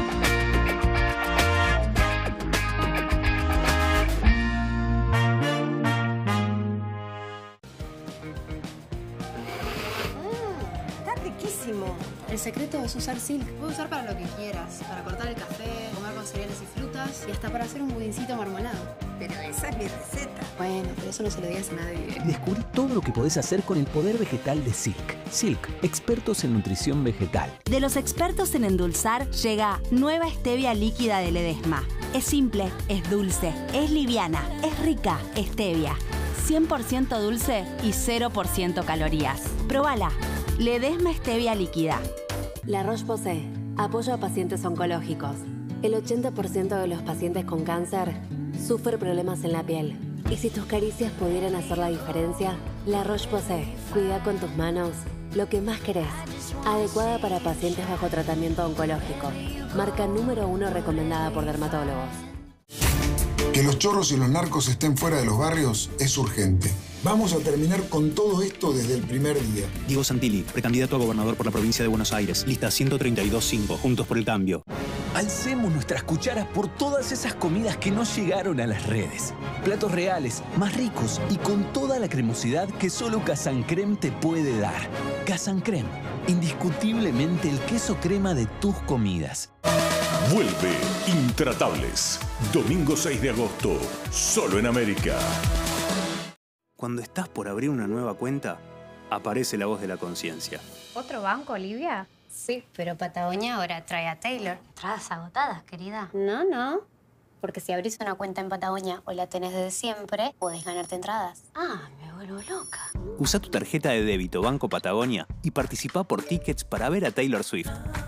El secreto es usar Silk. Puedes usar para lo que quieras, para cortar el café, comer con cereales y frutas y hasta para hacer un budincito marmolado. Pero esa es mi receta. Bueno, pero eso no se lo digas a nadie. Descubrí todo lo que podés hacer con el poder vegetal de Silk. Silk, expertos en nutrición vegetal. De los expertos en endulzar, llega nueva stevia líquida de Ledesma. Es simple, es dulce, es liviana, es rica, stevia. 100% dulce y 0% calorías. Probala. Ledesma stevia líquida. La Roche-Posay, apoyo a pacientes oncológicos. El 80% de los pacientes con cáncer sufren problemas en la piel. Y si tus caricias pudieran hacer la diferencia, La Roche-Posay, cuida con tus manos lo que más querés. Adecuada para pacientes bajo tratamiento oncológico. Marca número 1 recomendada por dermatólogos. Que los chorros y los narcos estén fuera de los barrios es urgente. Vamos a terminar con todo esto desde el primer día. Diego Santilli, precandidato a gobernador por la provincia de Buenos Aires. Lista 132.5, Juntos por el Cambio. Alcemos nuestras cucharas por todas esas comidas que no llegaron a las redes. Platos reales, más ricos y con toda la cremosidad que solo Casancrem te puede dar. Casancrem, indiscutiblemente el queso crema de tus comidas. Vuelve Intratables. Domingo 6 de agosto. Solo en América. Cuando estás por abrir una nueva cuenta, aparece la voz de la conciencia. ¿Otro banco, Olivia? Sí, pero Patagonia ahora trae a Taylor. Entradas agotadas, querida. No. Porque si abrís una cuenta en Patagonia o la tenés desde siempre, podés ganarte entradas. Ah, me vuelvo loca. Usa tu tarjeta de débito Banco Patagonia y participá por tickets para ver a Taylor Swift.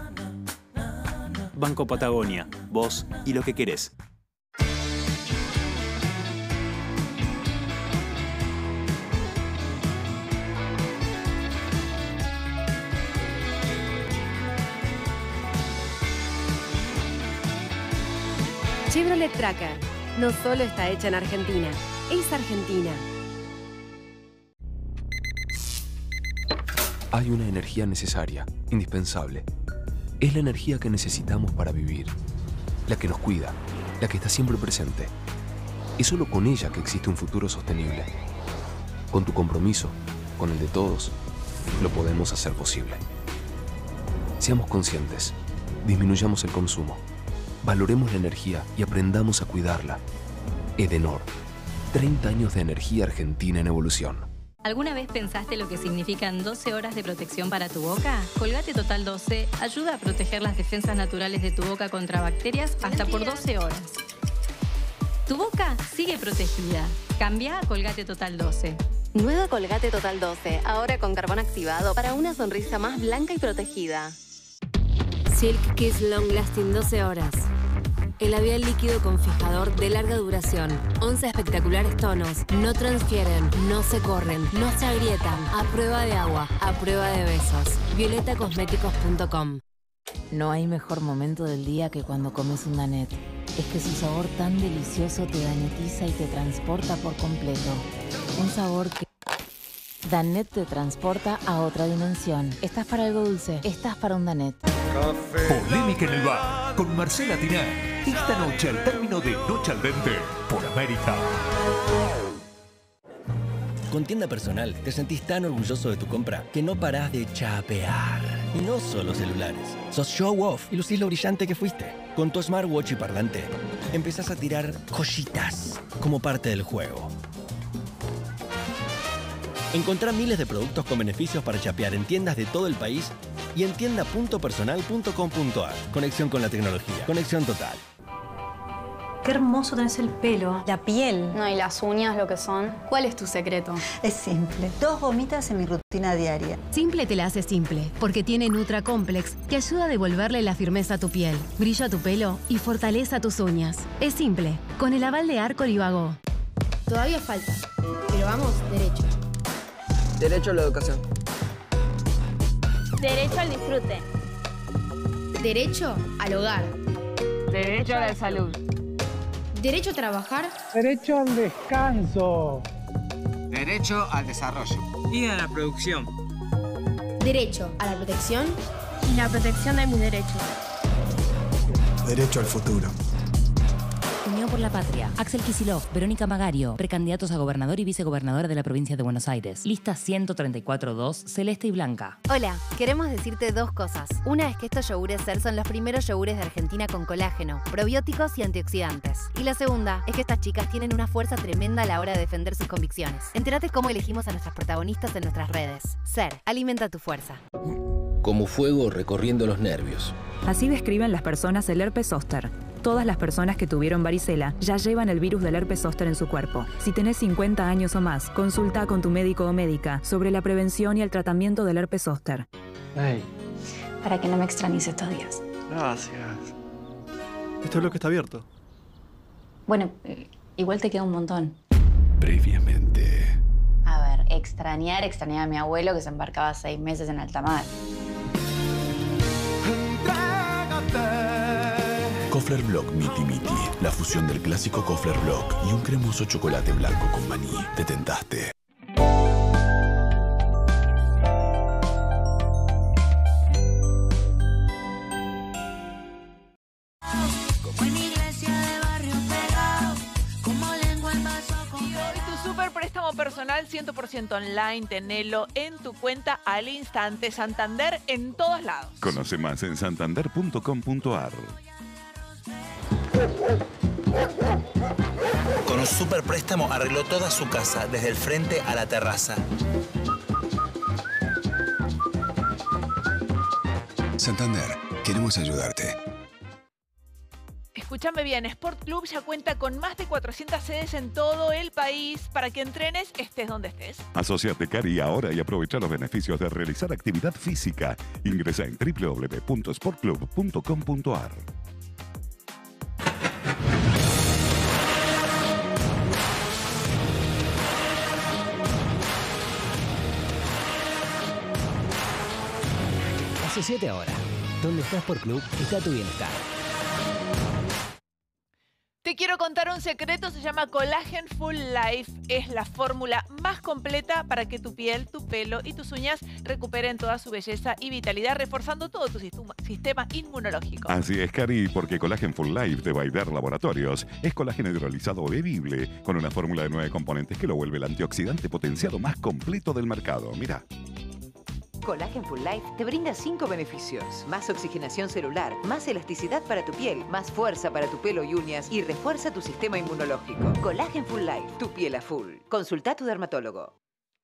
Banco Patagonia, vos y lo que querés. Chevrolet Tracker no solo está hecha en Argentina, es argentina. Hay una energía necesaria, indispensable. Es la energía que necesitamos para vivir. La que nos cuida, la que está siempre presente. Es solo con ella que existe un futuro sostenible. Con tu compromiso, con el de todos, lo podemos hacer posible. Seamos conscientes, disminuyamos el consumo. Valoremos la energía y aprendamos a cuidarla. Edenor, 30 años de energía argentina en evolución. ¿Alguna vez pensaste lo que significan 12 horas de protección para tu boca? Colgate Total 12 ayuda a proteger las defensas naturales de tu boca contra bacterias hasta por 12 horas. Tu boca sigue protegida. Cambia a Colgate Total 12. Nueva Colgate Total 12, ahora con carbón activado para una sonrisa más blanca y protegida. Silk Kiss Long Lasting 12 horas. El labial líquido con fijador de larga duración. 11 espectaculares tonos. No transfieren, no se corren, no se agrietan. A prueba de agua, a prueba de besos. violetacosméticos.com. No hay mejor momento del día que cuando comes un Danette. es que su sabor tan delicioso te danetiza y te transporta por completo. Un sabor que... Danet te transporta a otra dimensión. Estás para algo dulce, estás para un Danet. Polémica en el bar con Marcela Tinán. Esta noche al término de Noche al Dente por América. Con Tienda Personal te sentís tan orgulloso de tu compra que no parás de chapear. Y no solo celulares. Sos show off y lucís lo brillante que fuiste. Con tu smartwatch y parlante empezás a tirar joyitas como parte del juego. Encontrá miles de productos con beneficios para chapear en tiendas de todo el país y en tienda.personal.com.ar. Conexión con la tecnología. Conexión total. Qué hermoso tenés el pelo. La piel. No, y las uñas lo que son. ¿Cuál es tu secreto? Es simple. 2 gomitas en mi rutina diaria. Simple te la hace simple, porque tiene Nutra Complex, que ayuda a devolverle la firmeza a tu piel, brillo a tu pelo y fortaleza a tus uñas. Es simple, con el aval de Arcor y Vago. Todavía falta, pero vamos derecho. Derecho a la educación. Derecho al disfrute. Derecho al hogar. Derecho a la salud. Derecho a trabajar. Derecho al descanso. Derecho al desarrollo. Y a la producción. Derecho a la protección. Y la protección de mis derechos. Derecho al futuro. Unión por la Patria. Axel Kicillof, Verónica Magario, precandidatos a gobernador y vicegobernadora de la provincia de Buenos Aires. Lista 134-2, celeste y blanca. Hola, queremos decirte 2 cosas. Una es que estos yogures SER son los primeros yogures de Argentina con colágeno, probióticos y antioxidantes. Y la segunda es que estas chicas tienen una fuerza tremenda a la hora de defender sus convicciones. Entérate cómo elegimos a nuestras protagonistas en nuestras redes. SER, alimenta tu fuerza. Como fuego recorriendo los nervios. Así describen las personas el herpes zóster. Todas las personas que tuvieron varicela ya llevan el virus del herpes zóster en su cuerpo. Si tenés 50 años o más, consulta con tu médico o médica sobre la prevención y el tratamiento del herpes zóster. Hey. Para que no me extrañes estos días. Gracias. Esto es lo que está abierto. Bueno, igual te queda un montón. Previamente. A ver, extrañar a mi abuelo que se embarcaba 6 meses en alta mar. Kofler Block Miti Miti. La fusión del clásico Kofler Block y un cremoso chocolate blanco con maní. Te tentaste. Como en iglesia de barrio pegado, como lengua en vaso con... Y hoy tu super préstamo personal 100% online, tenelo en tu cuenta al instante. Santander en todos lados. Conoce más en santander.com.ar. Con un super préstamo arregló toda su casa, desde el frente a la terraza. Santander, queremos ayudarte. Escúchame bien, Sport Club ya cuenta con más de 400 sedes en todo el país para que entrenes estés donde estés. Asociate Cari ahora y aprovecha los beneficios de realizar actividad física. Ingresa en www.sportclub.com.ar. Asociate ahora. Donde está Sport Club está tu bienestar. Te quiero contar un secreto, se llama Collagen Full Life. Es la fórmula más completa para que tu piel, tu pelo y tus uñas recuperen toda su belleza y vitalidad, reforzando todo tu sistema inmunológico. Así es, Cari, porque Collagen Full Life de Baider Laboratorios es colágeno hidrolizado bebible con una fórmula de 9 componentes que lo vuelve el antioxidante potenciado más completo del mercado. Mira. Collagen Full Life te brinda 5 beneficios. Más oxigenación celular, más elasticidad para tu piel, más fuerza para tu pelo y uñas y refuerza tu sistema inmunológico. Collagen Full Life, tu piel a full. Consulta a tu dermatólogo.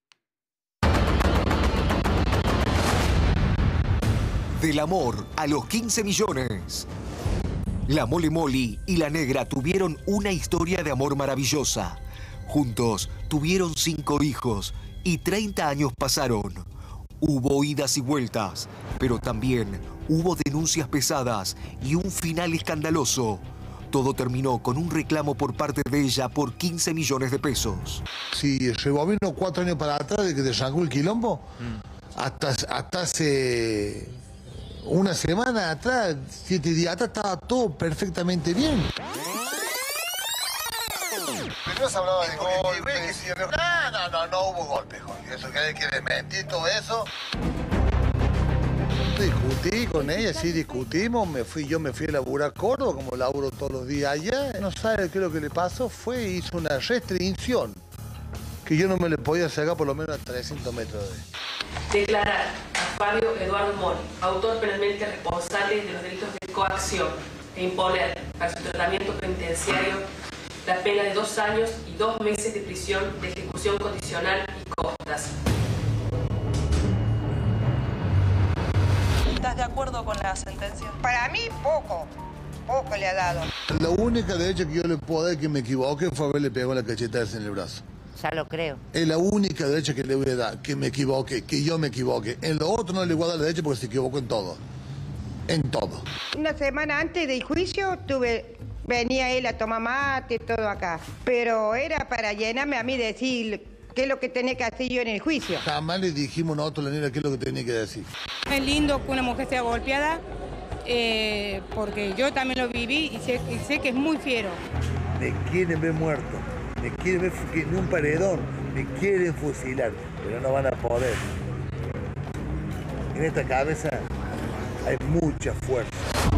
Del amor a los 15 millones. La Mole Moli y la Negra tuvieron una historia de amor maravillosa. Juntos tuvieron 5 hijos y 30 años pasaron. Hubo idas y vueltas, pero también hubo denuncias pesadas y un final escandaloso. Todo terminó con un reclamo por parte de ella por 15 millones de pesos. Si rebobino 4 años para atrás de que te sacó el quilombo, hasta hace un una semana atrás, 7 días atrás, estaba todo perfectamente bien. Pero se hablaba de golpes. No hubo golpes, Jorge. Eso que desmentir todo eso. Discutí con ella, sí discutimos, yo me fui a laburar a Córdoba, como laburo todos los días allá. No sabe qué es lo que le pasó, hizo una restricción, que yo no me le podía sacar por lo menos a 300 metros de él. Declarar a Fabio Eduardo Mori, autor penalmente responsable de los delitos de coacción, e imponer para su tratamiento penitenciario la pena de 2 años y 2 meses de prisión de ejecución condicional y costas. ¿Estás de acuerdo con la sentencia? Para mí, poco le ha dado. La única derecha que yo le puedo dar que me equivoque fue haberle pegado la cachetada en el brazo. Ya lo creo. Es la única derecha que le voy a dar, que me equivoque, que yo me equivoque. En lo otro no le voy a dar la derecha porque se equivocó en todo. En todo. Una semana antes del juicio venía él a tomar mate, todo acá. Pero era para llenarme a mí de decir qué es lo que tenía que hacer yo en el juicio. Jamás le dijimos nosotros a la negra qué es lo que tenía que decir. Es lindo que una mujer sea golpeada, porque yo también lo viví y sé que es muy fiero. Me quieren ver muerto, me quieren ver en un paredón, me quieren fusilar, pero no van a poder. En esta cabeza hay mucha fuerza.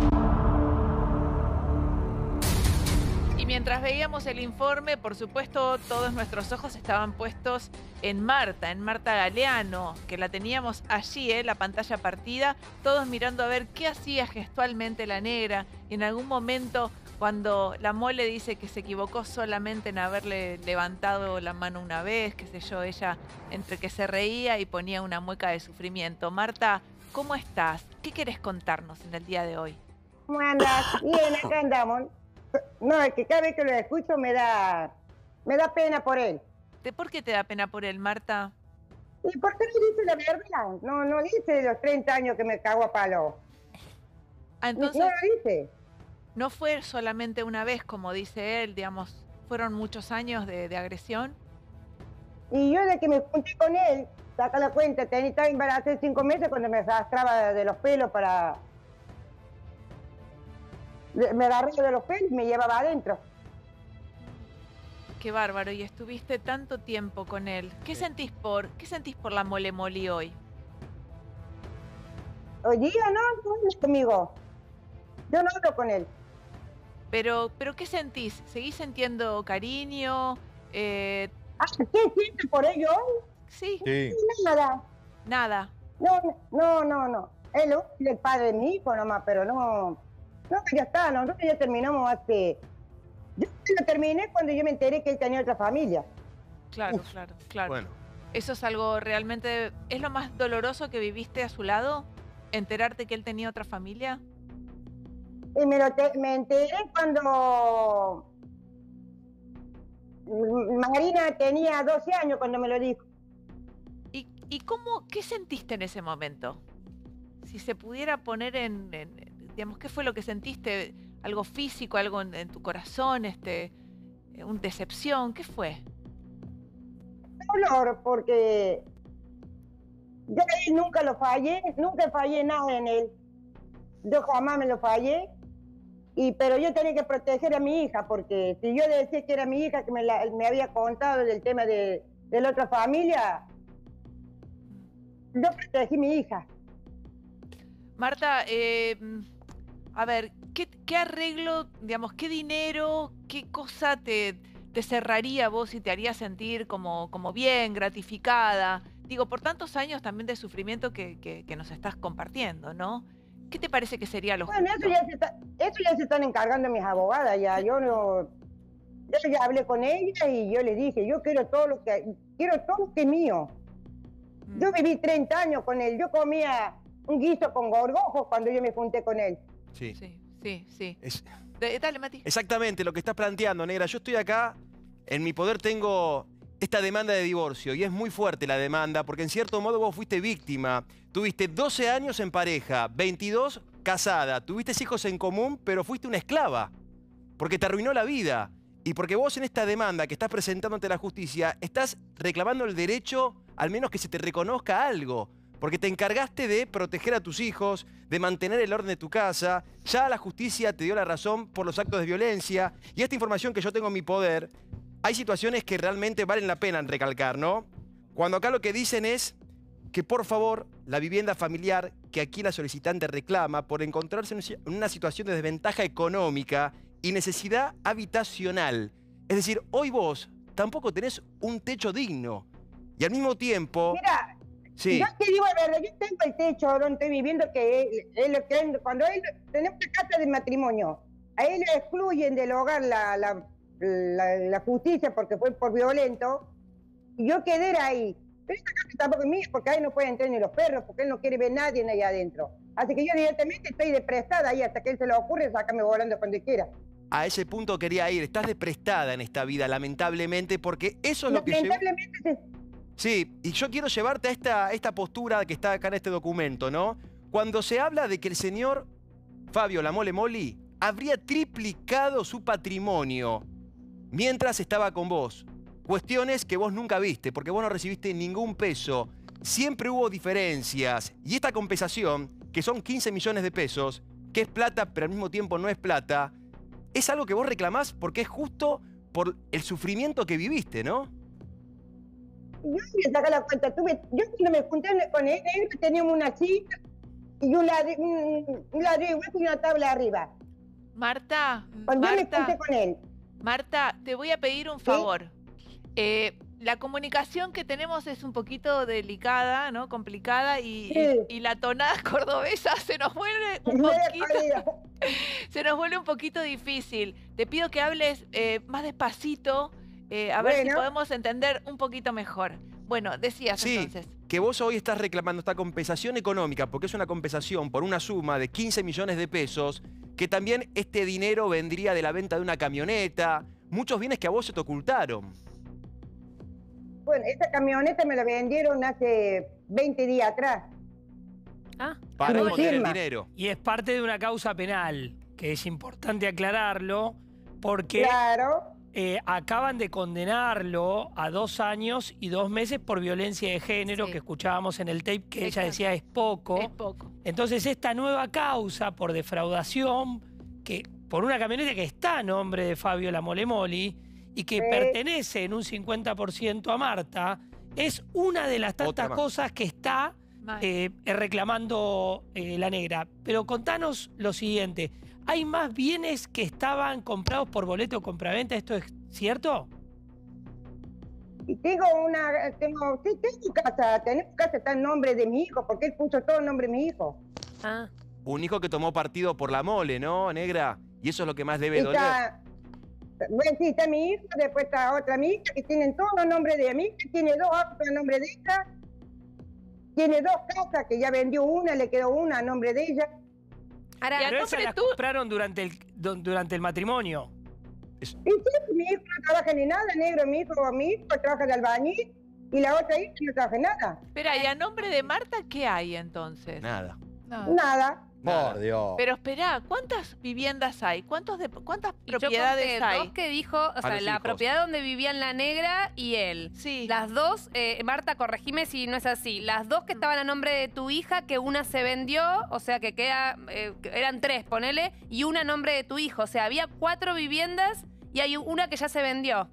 Mientras veíamos el informe, por supuesto, todos nuestros ojos estaban puestos en Marta Galeano, que la teníamos allí, la pantalla partida, todos mirando a ver qué hacía gestualmente la negra. Y en algún momento, cuando la Mole dice que se equivocó solamente en haberle levantado la mano una vez, qué sé yo, ella entre que se reía y ponía una mueca de sufrimiento. Marta, ¿cómo estás? ¿Qué querés contarnos en el día de hoy? ¿Cómo andas? Bien, acá andamos. No, es que cada vez que lo escucho me da pena por él. ¿Por qué te da pena por él, Marta? ¿Y por qué no dice la verdad? No dice los 30 años que me cago a palo. Entonces, no lo dice. No fue solamente una vez, como dice él, digamos, fueron muchos años de agresión. Y yo de que me junté con él, saca la cuenta, estaba embarazada hace 5 meses cuando me arrastraba de los pelos para... Me agarré de los pelos y me llevaba adentro. Qué bárbaro, y estuviste tanto tiempo con él. ¿Qué sentís por la Mole Moli hoy? Hoy día no habla conmigo. Yo no hablo con él. Pero ¿qué sentís? ¿Seguís sintiendo cariño? ¿Qué sientes por ello hoy? Sí. Nada. Nada. No. Él es el padre de mi hijo nomás, pero no, ya está, nosotros ya terminamos hace... Yo lo terminé cuando yo me enteré que él tenía otra familia. Claro. Bueno. ¿Eso es algo realmente... ¿Es lo más doloroso que viviste a su lado? ¿Enterarte que él tenía otra familia? Y me enteré cuando... Marina tenía 12 años cuando me lo dijo. ¿Y qué sentiste en ese momento? Si se pudiera poner digamos, ¿qué fue lo que sentiste? ¿Algo físico, algo en tu corazón, una decepción? ¿Qué fue? Dolor, porque yo a él nunca lo fallé, nunca fallé nada en él. Yo jamás me lo fallé, pero yo tenía que proteger a mi hija, porque si yo le decía que era mi hija, que me había contado del tema de la otra familia, yo protegí a mi hija. Marta, a ver, ¿qué arreglo, digamos, qué dinero, qué cosa te cerraría vos y te haría sentir como bien, gratificada? Digo, por tantos años también de sufrimiento que nos estás compartiendo, ¿no? ¿Qué te parece que sería lo justo? Bueno, eso ya se están encargando mis abogadas, ya. Yo ya hablé con ella y yo le dije, yo quiero todo lo que es mío. Yo viví 30 años con él, yo comía un guiso con gorgojos cuando yo me junté con él. Sí. Dale, Mati. Exactamente lo que estás planteando, negra. Yo estoy acá, en mi poder tengo esta demanda de divorcio y es muy fuerte la demanda porque en cierto modo vos fuiste víctima. Tuviste 12 años en pareja, 22 casada, tuviste hijos en común, pero fuiste una esclava porque te arruinó la vida. Y porque vos en esta demanda que estás presentando ante la justicia estás reclamando el derecho al menos que se te reconozca algo. porque te encargaste de proteger a tus hijos, de mantener el orden de tu casa, ya la justicia te dio la razón por los actos de violencia, y esta información que yo tengo en mi poder, hay situaciones que realmente valen la pena recalcar, ¿no? Cuando acá lo que dicen es que, por favor, la vivienda familiar que aquí la solicitante reclama por encontrarse en una situación de desventaja económica y necesidad habitacional. Es decir, hoy vos tampoco tenés un techo digno. Y al mismo tiempo... Mira, sí. Yo te digo la verdad, yo tengo el techo donde estoy viviendo, cuando él, tenemos una carta de matrimonio, a él le excluyen del hogar la justicia porque fue por violento, y yo quedé ahí. Pero esta casa tampoco es mía, porque ahí no pueden entrar ni los perros, porque él no quiere ver a nadie allá adentro. Así que yo directamente estoy de prestada ahí hasta que él se le ocurre sacarme volando cuando quiera. A ese punto quería ir. Estás de prestada en esta vida, lamentablemente, porque eso es lo que... Lamentablemente sí, y yo quiero llevarte a esta postura que está acá en este documento, ¿no? Cuando se habla de que el señor Fabio La Mole Moli habría triplicado su patrimonio mientras estaba con vos. Cuestiones que vos nunca viste, porque vos no recibiste ningún peso. Siempre hubo diferencias. Y esta compensación, que son 15 millones de pesos, que es plata, pero al mismo tiempo no es plata, es algo que vos reclamás porque es justo por el sufrimiento que viviste, ¿no? Yo voy a sacar la cuenta. Yo cuando me junté con él, teníamos una cita y un ladrillo y una tabla arriba. Marta, cuando yo me junté con él. Marta, te voy a pedir un favor. La comunicación que tenemos es un poquito delicada, ¿no? Complicada y la tonada cordobesa se nos vuelve un poquito... se nos vuelve un poquito difícil. Te pido que hables más despacito, a ver si podemos entender un poquito mejor. Bueno, decías entonces. Que vos hoy estás reclamando esta compensación económica, porque es una compensación por una suma de 15 millones de pesos, que también este dinero vendría de la venta de una camioneta, muchos bienes que a vos se te ocultaron. Bueno, esta camioneta me la vendieron hace 20 días atrás. Para esconder el dinero. Y es parte de una causa penal, que es importante aclararlo, porque acaban de condenarlo a 2 años y 2 meses por violencia de género, que escuchábamos en el tape, que ella decía es poco. Es poco. Entonces esta nueva causa por defraudación, que por una camioneta que está a nombre de Fabio La Mole Moli, y que pertenece en un 50% a Marta, es una de las tantas cosas que está reclamando la negra. Pero contanos lo siguiente, ¿hay más bienes que estaban comprados por boleto o compraventa? ¿Esto es cierto? Y tengo casa, tenemos casa, está en nombre de mi hijo, porque él puso todo en nombre de mi hijo. Un hijo que tomó partido por La Mole, ¿no, negra? Y eso es lo que más debe doler. Bueno, sí, está mi hijo, después está otra mi hija, que tienen todos los nombres de mi hija, tiene 2 autos a nombre de ella, tiene 2 casas, que ya vendió una, le quedó una a nombre de ella. Pero esas las compraron durante el matrimonio. Y sí, mi hijo no trabaja ni nada, negro, mi hijo trabaja de albañil, y la otra hija no trabaja nada. Espera, ¿y a nombre de Marta qué hay entonces? Nada. Nada. Por Dios. Pero espera, ¿cuántas viviendas hay? ¿Cuántas propiedades hay? 2 que dijo, o sea, la propiedad donde vivían la negra y él. Sí. Las 2, Marta, corregime si no es así. Las 2 que estaban a nombre de tu hija, que una se vendió, o sea, que eran 3, ponele, y una a nombre de tu hijo. O sea, había 4 viviendas y hay una que ya se vendió.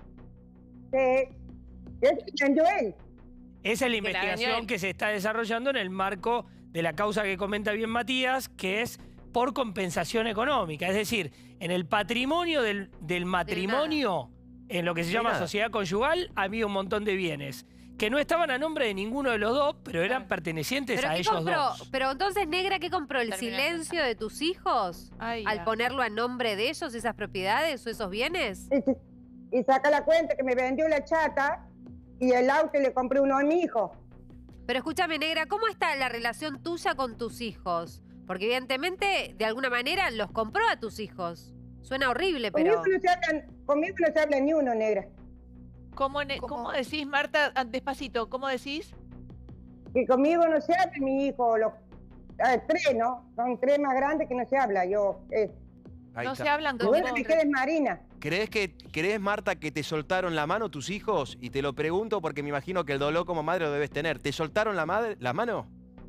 Vendió él. Esa es la investigación que se está desarrollando en el marco de la causa que comenta bien Matías, que es por compensación económica. Es decir, en el patrimonio del matrimonio, en lo que se llama sociedad conyugal, había un montón de bienes que no estaban a nombre de ninguno de los dos, pero eran pertenecientes a ellos dos. Pero entonces, negra, ¿qué compró? ¿El silencio de tus hijos? Al ponerlo a nombre de ellos, esas propiedades o esos bienes. Y saca la cuenta que me vendió la chata y el auto le compré uno a mi hijo. Pero escúchame, negra, ¿cómo está la relación tuya con tus hijos? Porque evidentemente, de alguna manera, los compró a tus hijos. Suena horrible, pero... Conmigo no se habla ni uno, negra. ¿Cómo decís, Marta? Despacito, ¿cómo decís? Que conmigo no se habla mi hijo. 3, ¿no? Son 3 más grandes que no se habla. No se hablan con vos. Me quedes Marina. ¿Crees, Marta, que te soltaron la mano tus hijos? Y te lo pregunto porque me imagino que el dolor como madre lo debes tener. ¿Te soltaron la mano?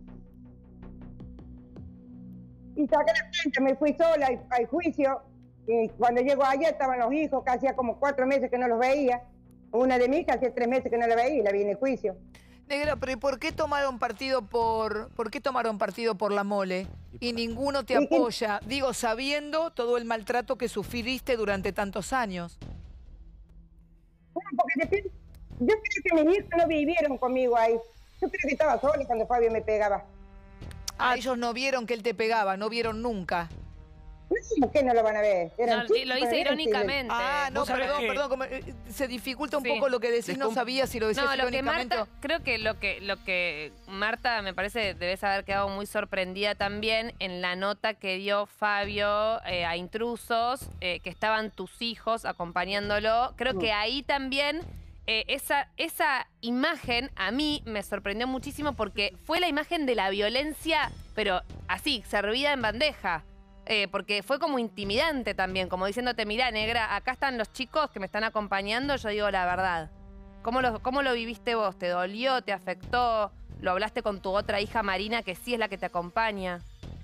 Y saqué la cuenta, me fui sola al juicio. Y cuando llego allá estaban los hijos, que hacía como 4 meses que no los veía. Una de mis hijas hacía 3 meses que no la veía y la vi en el juicio. Negra, pero ¿y por qué tomaron partido por la Mole? Y ninguno te apoya, digo, sabiendo todo el maltrato que sufriste durante tantos años. Bueno, porque yo creo que mis hijos no vivieron conmigo ahí. Yo creo que estaba sola cuando Fabio me pegaba. Ah, ellos no vieron que él te pegaba, no vieron nunca. ¿Por qué no lo van a ver? No, lo hice irónicamente. Ah, no, perdón, se dificulta un poco lo que decís, no sabía si lo decías irónicamente. Creo que lo que Marta me parece debes haber quedado muy sorprendida también en la nota que dio Fabio a Intrusos, que estaban tus hijos acompañándolo. Creo que ahí también esa imagen a mí me sorprendió muchísimo porque fue la imagen de la violencia, pero así, servida en bandeja. Porque fue como intimidante también, como diciéndote, mirá, negra, acá están los chicos que me están acompañando, yo digo la verdad. ¿Cómo lo viviste vos? ¿Te dolió? ¿Te afectó? ¿Lo hablaste con tu otra hija Marina, que sí es la que te acompaña?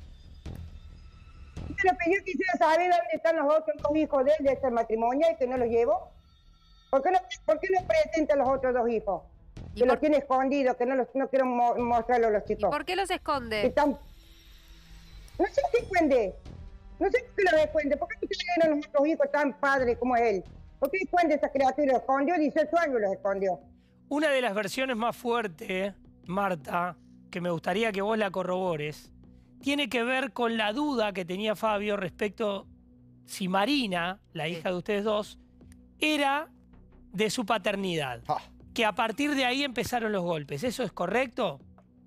Pero yo quisiera saber dónde están los otros 2 hijos de él, de este matrimonio, y que no los llevo. ¿Por qué no presenta a los otros 2 hijos? Que los tiene escondidos, que no quiero mostrarlos a los chicos. ¿Y por qué los esconde? No sé qué esconde. No sé por qué lo esconde. ¿Por qué no tienen los otros hijos tan padres como él? ¿Por qué esconde esa criatura? Los escondió, 18 años los escondió. Una de las versiones más fuertes, Marta, que me gustaría que vos la corrobores, tiene que ver con la duda que tenía Fabio respecto si Marina, la hija de ustedes dos, era de su paternidad. Que a partir de ahí empezaron los golpes. ¿Eso es correcto?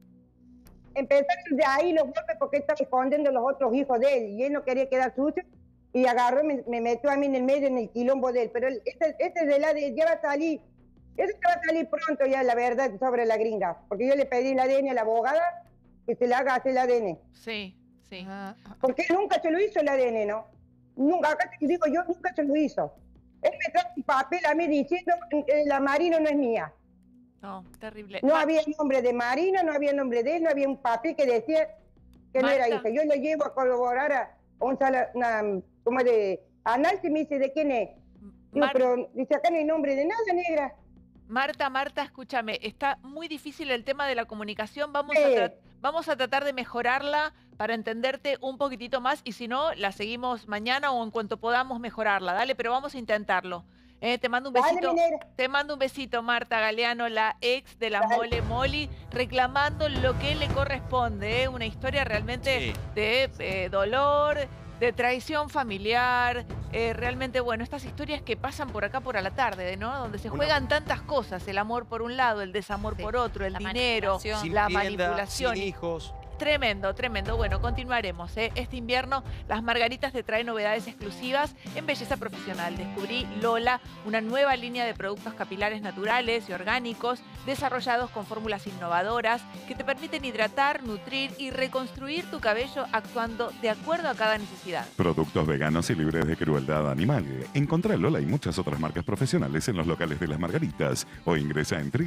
Empezaron de ahí los golpes porque estaba escondiendo los otros hijos de él y él no quería quedar sucio y agarró y me metió a mí en el medio en el quilombo de él. Pero este de la de ya va a salir, eso va a salir pronto ya la verdad sobre la gringa, porque yo le pedí el ADN a la abogada que se le haga hacer el ADN. Sí, sí. Porque él nunca se lo hizo el ADN, ¿no? Nunca, acá te digo yo, nunca se lo hizo. Él me trajo un papel a mí diciendo que la Marina no es mía. No, terrible. No había nombre de Marina, no había nombre de él, no había un papel que decía que no era hija. Yo lo llevo a corroborar a un como de análisis y me dice, ¿de quién es? Digo, pero dice, acá no hay nombre de nada, negra. Marta, escúchame, está muy difícil el tema de la comunicación. Vamos a tratar de mejorarla para entenderte un poquitito más y si no, la seguimos mañana o en cuanto podamos mejorarla. Dale, pero vamos a intentarlo. Te mando un besito. Te mando un besito, Marta Galeano, la ex de la Mole Moli, reclamando lo que le corresponde. Una historia realmente de dolor, de traición familiar. Realmente, bueno, estas historias que pasan por acá por a la tarde, ¿no? Donde se juegan tantas cosas. El amor por un lado, el desamor por otro, el dinero, la manipulación. Sin hijos. Tremendo, tremendo. Bueno, continuaremos. Este invierno Las Margaritas te trae novedades exclusivas en belleza profesional. Descubrí Lola, una nueva línea de productos capilares naturales y orgánicos desarrollados con fórmulas innovadoras que te permiten hidratar, nutrir y reconstruir tu cabello actuando de acuerdo a cada necesidad. Productos veganos y libres de crueldad animal. Encontrá Lola y muchas otras marcas profesionales en los locales de Las Margaritas o ingresa en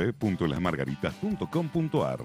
www.lasmargaritas.com.ar.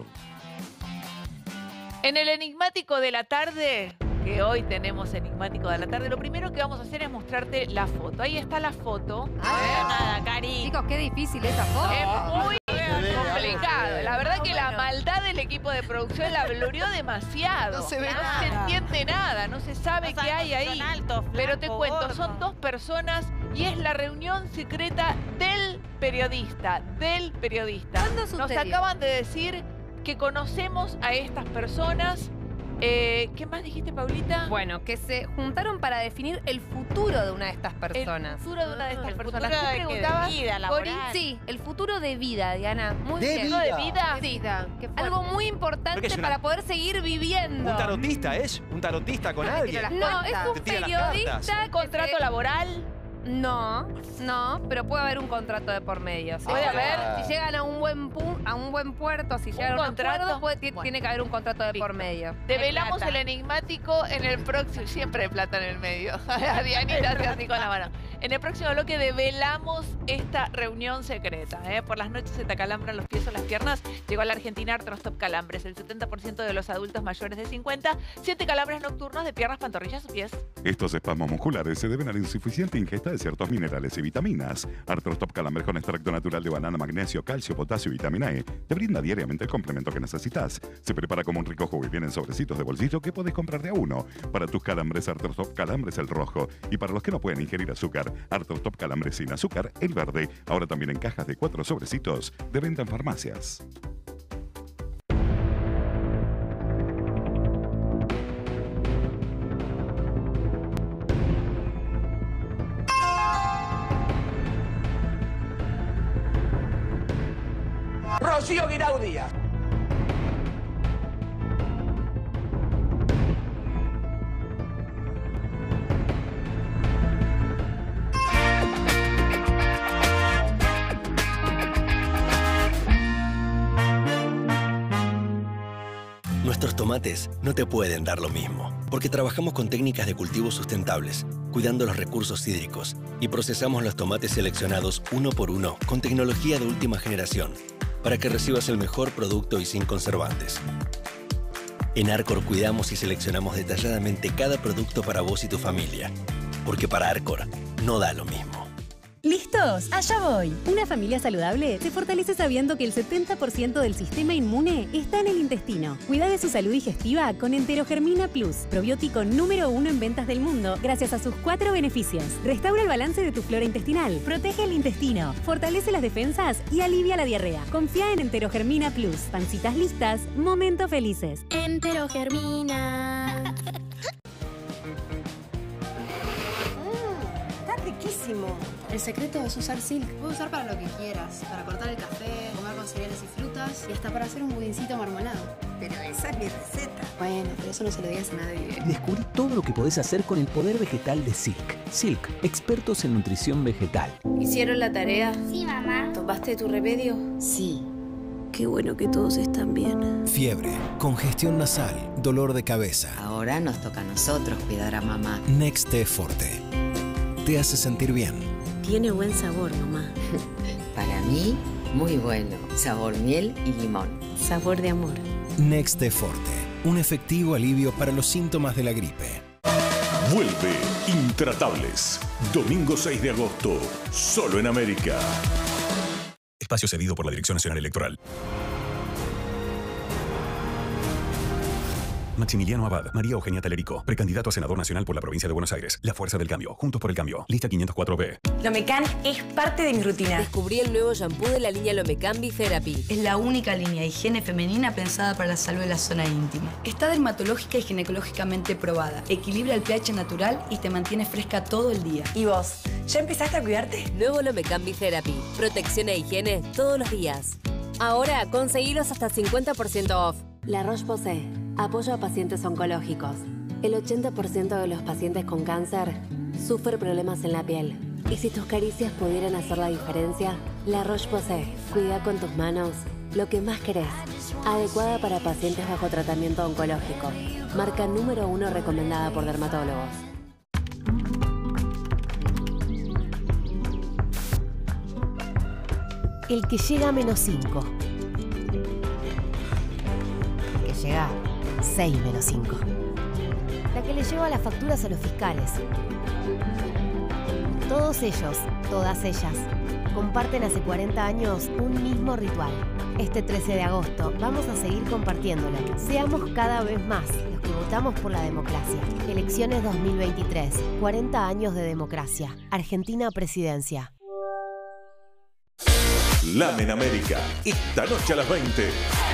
En el Enigmático de la Tarde, que hoy tenemos Enigmático de la Tarde, lo primero que vamos a hacer es mostrarte la foto. Ahí está la foto. Nada, Cari. Chicos, qué difícil esa foto. Es muy complicado. La verdad que la maldad del equipo de producción la glorió demasiado. No se ve nada. No se entiende nada, no se sabe qué hay ahí. Pero te cuento, son 2 personas y es la reunión secreta del periodista. ¿Cuándo sucedió? Nos acaban de decir que conocemos a estas personas. ¿Qué más dijiste, Paulita? Bueno, que se juntaron para definir el futuro de una de estas personas. El futuro de una de estas personas. ¿Qué preguntabas? Vida Cori? Sí, el futuro de vida, Diana. Muy ¿De bien. vida? ¿De vida? Sí. Qué Algo muy importante para poder seguir viviendo. ¿Un tarotista es? ¿Un tarotista con alguien? No, es un periodista. ¿Un contrato laboral? No, pero puede haber un contrato de por medio. ¿Sí? Puede haber. Si llegan a un buen puerto, si llegan a un acuerdo, tiene que haber un contrato de por medio. Develamos el enigmático en el próximo. Siempre hay plata en el medio. A Dianita hace así con la mano. En el próximo bloque develamos esta reunión secreta. Por las noches se te acalambran los pies o las piernas. Llegó a la Argentina Arthrostop Calambres. El 70% de los adultos mayores de 50 siente calambres nocturnos de piernas, pantorrillas o pies. Estos espasmos musculares se deben a la insuficiente ingesta de ciertos minerales y vitaminas. Arthrostop Calambres con extracto natural de banana, magnesio, calcio, potasio y vitamina E te brinda diariamente el complemento que necesitas. Se prepara como un rico jugo y viene en sobrecitos de bolsillo que podés comprar de a uno. Para tus calambres, Arthrostop Calambres el rojo. Y para los que no pueden ingerir azúcar, Arthrostop Calambres sin azúcar el verde. Ahora también en cajas de 4 sobrecitos de venta en farmacias. Rocío Guirao Díaz. Nuestros tomates no te pueden dar lo mismo, porque trabajamos con técnicas de cultivo sustentables, cuidando los recursos hídricos, y procesamos los tomates seleccionados uno por uno con tecnología de última generación, para que recibas el mejor producto y sin conservantes. En Arcor cuidamos y seleccionamos detalladamente cada producto para vos y tu familia, porque para Arcor no da lo mismo. ¿Listos? ¡Allá voy! Una familia saludable se fortalece sabiendo que el 70% del sistema inmune está en el intestino. Cuida de su salud digestiva con Enterogermina Plus, probiótico número 1 en ventas del mundo, gracias a sus 4 beneficios. Restaura el balance de tu flora intestinal, protege el intestino, fortalece las defensas y alivia la diarrea. Confía en Enterogermina Plus. Pancitas listas, momentos felices. Enterogermina. Está riquísimo. El secreto es usar Silk. Puedes usar para lo que quieras, para cortar el café, comer con cereales y frutas y hasta para hacer un budincito marmolado. Pero esa es mi receta. Bueno, pero eso no se lo digas a nadie. Descubrí todo lo que podés hacer con el poder vegetal de Silk. Silk, expertos en nutrición vegetal. ¿Hicieron la tarea? Sí, mamá. ¿Tomaste tu remedio? Sí. Qué bueno que todos están bien. Fiebre, congestión nasal, dolor de cabeza. Ahora nos toca a nosotros cuidar a mamá. Nexte Forte. Te hace sentir bien. Tiene buen sabor, mamá. Para mí, muy bueno. Sabor miel y limón. Sabor de amor. Nexte Forte. Un efectivo alivio para los síntomas de la gripe. Vuelve Intratables. Domingo 6 de agosto. Solo en América. Espacio cedido por la Dirección Nacional Electoral. Maximiliano Abad, María Eugenia Talerico, precandidato a senador nacional por la provincia de Buenos Aires. La Fuerza del Cambio, Juntos por el Cambio, lista 504B. Lomecan es parte de mi rutina. Descubrí el nuevo shampoo de la línea Lomecambi Therapy. Es la única línea de higiene femenina pensada para la salud de la zona íntima. Está dermatológica y ginecológicamente probada. Equilibra el pH natural y te mantiene fresca todo el día. ¿Y vos? ¿Ya empezaste a cuidarte? Nuevo Lomecambi Therapy. Protección e higiene todos los días. Ahora conseguilos hasta 50% off. La Roche-Posay. Apoyo a pacientes oncológicos. El 80% de los pacientes con cáncer sufre problemas en la piel. Y si tus caricias pudieran hacer la diferencia, La Roche-Posay. Cuida con tus manos lo que más querés. Adecuada para pacientes bajo tratamiento oncológico. Marca número 1 recomendada por dermatólogos. El que llega a -5. Que llega 6 menos 5. La que le lleva las facturas a los fiscales. Todos ellos, todas ellas, comparten hace 40 años un mismo ritual. Este 13 de agosto vamos a seguir compartiéndolo. Seamos cada vez más los que votamos por la democracia. Elecciones 2023. 40 años de democracia. Argentina Presidencia. Lamen América. Esta noche a las 20.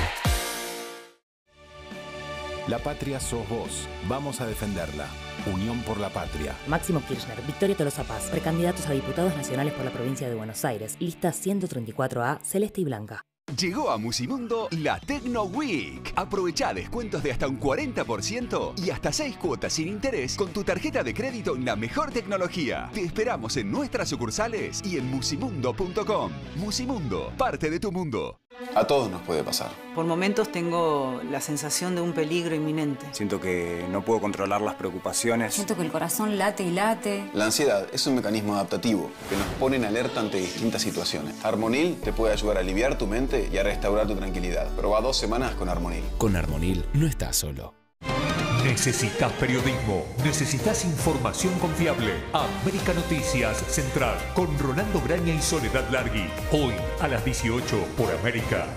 La patria sos vos. Vamos a defenderla. Unión por la patria. Máximo Kirchner, Victoria Tolosa Paz, precandidatos a diputados nacionales por la provincia de Buenos Aires. Lista 134A, celeste y blanca. Llegó a Musimundo la Tecno Week. Aprovecha descuentos de hasta un 40% y hasta 6 cuotas sin interés con tu tarjeta de crédito en la mejor tecnología. Te esperamos en nuestras sucursales y en musimundo.com. Musimundo, parte de tu mundo. A todos nos puede pasar. Por momentos tengo la sensación de un peligro inminente. Siento que no puedo controlar las preocupaciones. Siento que el corazón late y late. La ansiedad es un mecanismo adaptativo que nos pone en alerta ante distintas situaciones. Armonil te puede ayudar a aliviar tu mente y a restaurar tu tranquilidad. Proba 2 semanas con Armonil. Con Armonil no estás solo. ¿Necesitas periodismo? ¿Necesitas información confiable? América Noticias Central con Rolando Graña y Soledad Largui. Hoy a las 18 por América.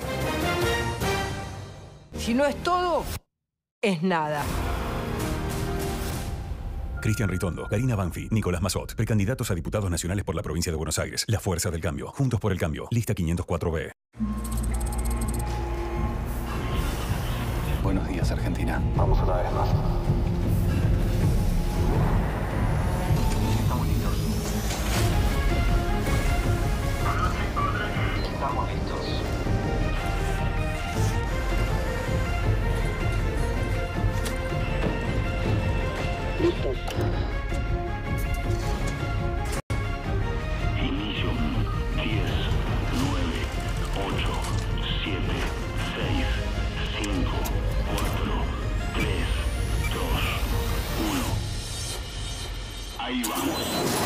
Si no es todo, es nada. Cristian Ritondo, Karina Banfi, Nicolás Mazot, precandidatos a diputados nacionales por la provincia de Buenos Aires. La Fuerza del Cambio. Juntos por el Cambio. Lista 504B. Buenos días, Argentina. Vamos una vez más. Estamos listos. Estamos listos. Listos. Inicio. 10, 9, 8, 7, 6, 5, 4, 3, 2, 1. Ahí vamos.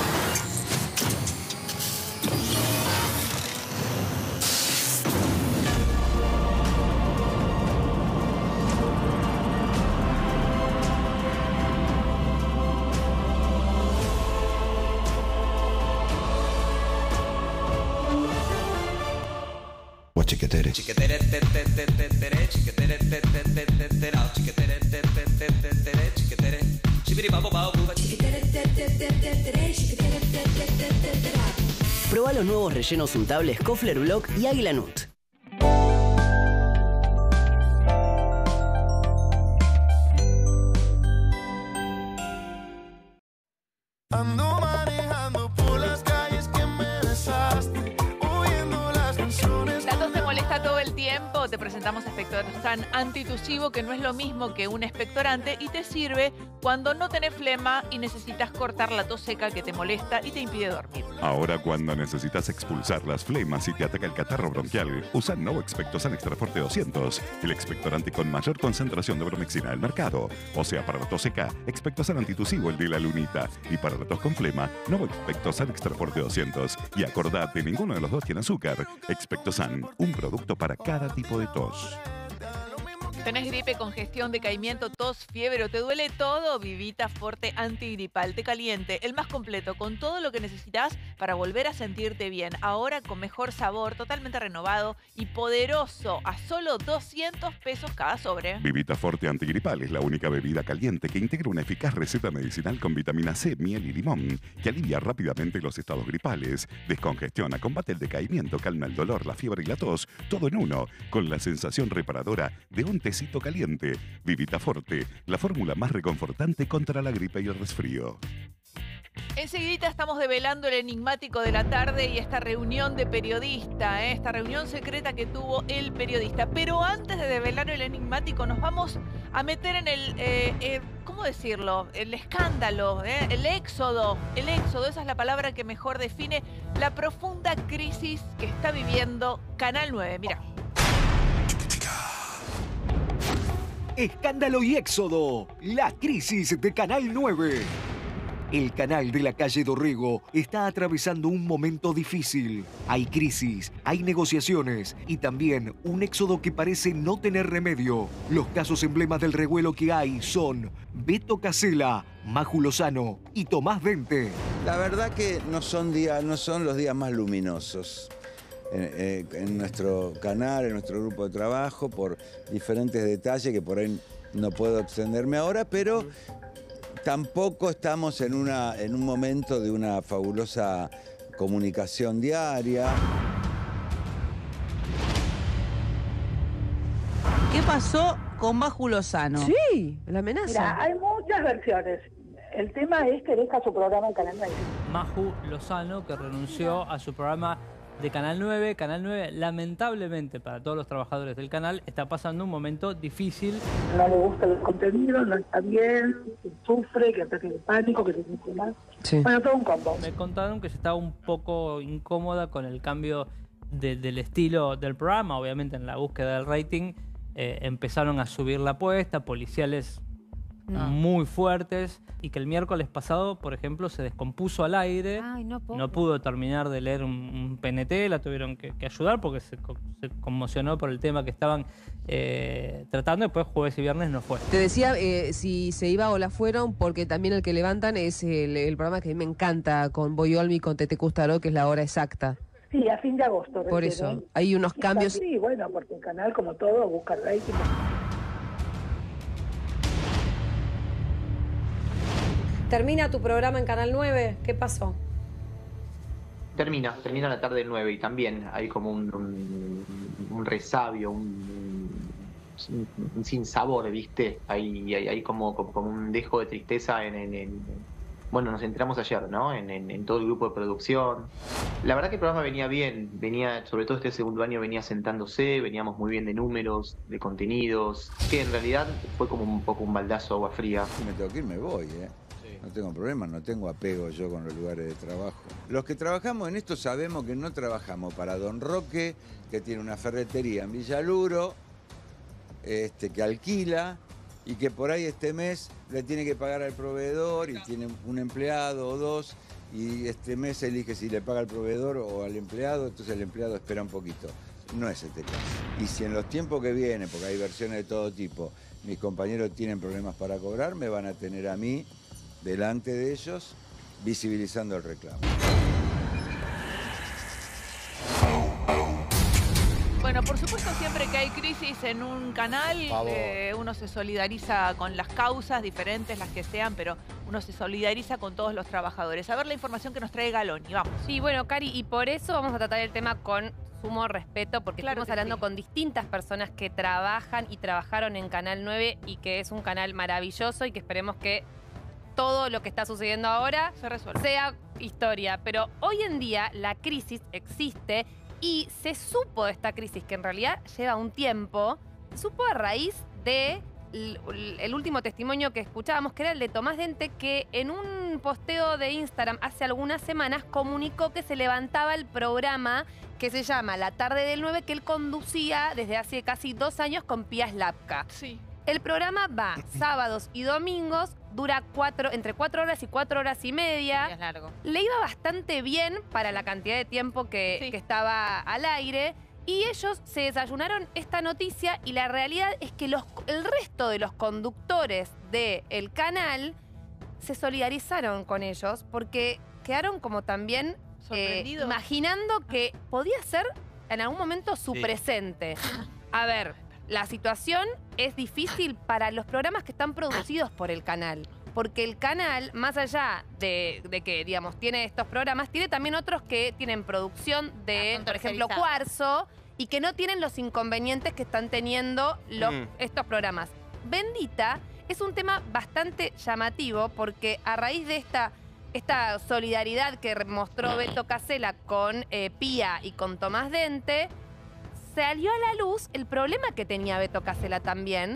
Chiquetere. Chiquetere, chiquetere, chiquetere, chiquetere, Proba los nuevos rellenos untables Kofler Block y Águila Nut. Ando manejando por las calles que me besaste, oyendo las canciones. ¿La tos te molesta todo el tiempo? Te presentamos Expectorant antitusivo, que no es lo mismo que un expectorante y te sirve cuando no tenés flema y necesitas cortar la tos seca que te molesta y te impide dormir. Ahora, cuando necesitas expulsar las flemas y te ataca el catarro bronquial, usa Novo Expectosan Extra Forte 200, el expectorante con mayor concentración de bromexina del mercado. O sea, para la tos seca, Expectosan antitusivo, el de la lunita. Y para la tos con flema, Novo Expectosan Extra Forte 200. Y acordate, ninguno de los dos tiene azúcar. Expectosan, un producto para cada tipo de tos. ¿Tenés gripe, congestión, decaimiento, tos, fiebre o te duele todo? Vivita Forte Antigripal, té caliente, el más completo, con todo lo que necesitas para volver a sentirte bien. Ahora con mejor sabor, totalmente renovado y poderoso, a solo 200 pesos cada sobre. Vivita Forte Antigripal es la única bebida caliente que integra una eficaz receta medicinal con vitamina C, miel y limón, que alivia rápidamente los estados gripales, descongestiona, combate el decaimiento, calma el dolor, la fiebre y la tos, todo en uno, con la sensación reparadora de un tecito caliente. Vivita Forte, la fórmula más reconfortante contra la gripe y el resfrío. Enseguidita estamos develando el enigmático de la tarde y esta reunión de periodista, esta reunión secreta que tuvo el periodista. Pero antes de develar el enigmático nos vamos a meter en el, ¿cómo decirlo? El escándalo, el éxodo. El éxodo, esa es la palabra que mejor define la profunda crisis que está viviendo Canal 9. Mira. Escándalo y éxodo, la crisis de Canal 9. El canal de la calle Dorrego está atravesando un momento difícil. Hay crisis, hay negociaciones y también un éxodo que parece no tener remedio. Los casos emblemas del revuelo que hay son Beto Casella, Maju Lozano y Tomás Dente. La verdad que no son los días más luminosos en nuestro canal, en nuestro grupo de trabajo, por diferentes detalles que por ahí no puedo extenderme ahora, pero tampoco estamos en un momento de una fabulosa comunicación diaria. ¿Qué pasó con Maju Lozano? Sí, la amenaza. Mira, hay muchas versiones. El tema es que deja su programa en Canal 9. Maju Lozano, que renunció a su programa de Canal 9. Canal 9, lamentablemente para todos los trabajadores del canal, está pasando un momento difícil. No le gusta el contenido, no está bien, que sufre, que ataque de pánico, que se siente mal. Sí. Bueno, todo un combo. Me contaron que se estaba un poco incómoda con el cambio del estilo del programa, obviamente en la búsqueda del rating, empezaron a subir la apuesta, policiales muy fuertes, y que el miércoles pasado, por ejemplo, se descompuso al aire. Ay, no pudo terminar de leer un PNT, la tuvieron que ayudar porque se conmocionó por el tema que estaban tratando. Después jueves y viernes no fue. Te decía si se iba o la fueron, porque también el que levantan es el programa que a mí me encanta, con Boyolmi, con Tete Custaró, que es La Hora Exacta. Sí, a fin de agosto. Por eso, hay unos cambios. Sí, bueno, porque el canal, como todo, busca rating. ¿Termina tu programa en Canal 9? ¿Qué pasó? Termina la tarde del 9 y también hay como un resabio, un sinsabor, ¿viste? Hay como un dejo de tristeza bueno, nos enteramos ayer, ¿no? En todo el grupo de producción. La verdad que el programa venía bien, sobre todo este segundo año venía sentándose, veníamos muy bien de números, de contenidos, que en realidad fue como un poco un baldazo de agua fría. Si me tengo que ir, me voy, No tengo problema, no tengo apego yo con los lugares de trabajo. Los que trabajamos en esto sabemos que no trabajamos para Don Roque, que tiene una ferretería en Villaluro, que alquila y que por ahí este mes le tiene que pagar al proveedor y tiene un empleado o dos y este mes elige si le paga al proveedor o al empleado, entonces el empleado espera un poquito. No es este caso. Y si en los tiempos que vienen, porque hay versiones de todo tipo, mis compañeros tienen problemas para cobrar, me van a tener a mí delante de ellos, visibilizando el reclamo. Bueno, por supuesto, siempre que hay crisis en un canal, uno se solidariza con las causas, diferentes las que sean, pero uno se solidariza con todos los trabajadores. A ver la información que nos trae Galoni, vamos. Sí, bueno, Cari, y por eso vamos a tratar el tema con sumo respeto, porque estamos hablando con distintas personas que trabajan y trabajaron en Canal 9 y que es un canal maravilloso y que esperemos que todo lo que está sucediendo ahora sea historia. Pero hoy en día la crisis existe y se supo de esta crisis, que en realidad lleva un tiempo, se supo a raíz de el último testimonio que escuchábamos, que era el de Tomás Dente, que en un posteo de Instagram hace algunas semanas comunicó que se levantaba el programa que se llama La Tarde del 9, que él conducía desde hace casi 2 años con Pía Slapka. Sí. El programa va sábados y domingos, dura entre 4 horas y 4 horas y media. Es largo. Le iba bastante bien para la cantidad de tiempo que estaba al aire. Y ellos se desayunaron esta noticia y la realidad es que el resto de los conductores del canal se solidarizaron con ellos porque quedaron como también imaginando que podía ser en algún momento su presente. A ver, la situación es difícil para los programas que están producidos por el canal. Porque el canal, más allá de que, digamos, tiene estos programas, tiene también otros que tienen producción de, por ejemplo, Cuarzo, y que no tienen los inconvenientes que están teniendo estos programas. Bendita es un tema bastante llamativo porque a raíz de esta solidaridad que mostró Beto Casella con Pía y con Tomás Dente, salió a la luz el problema que tenía Beto Casella también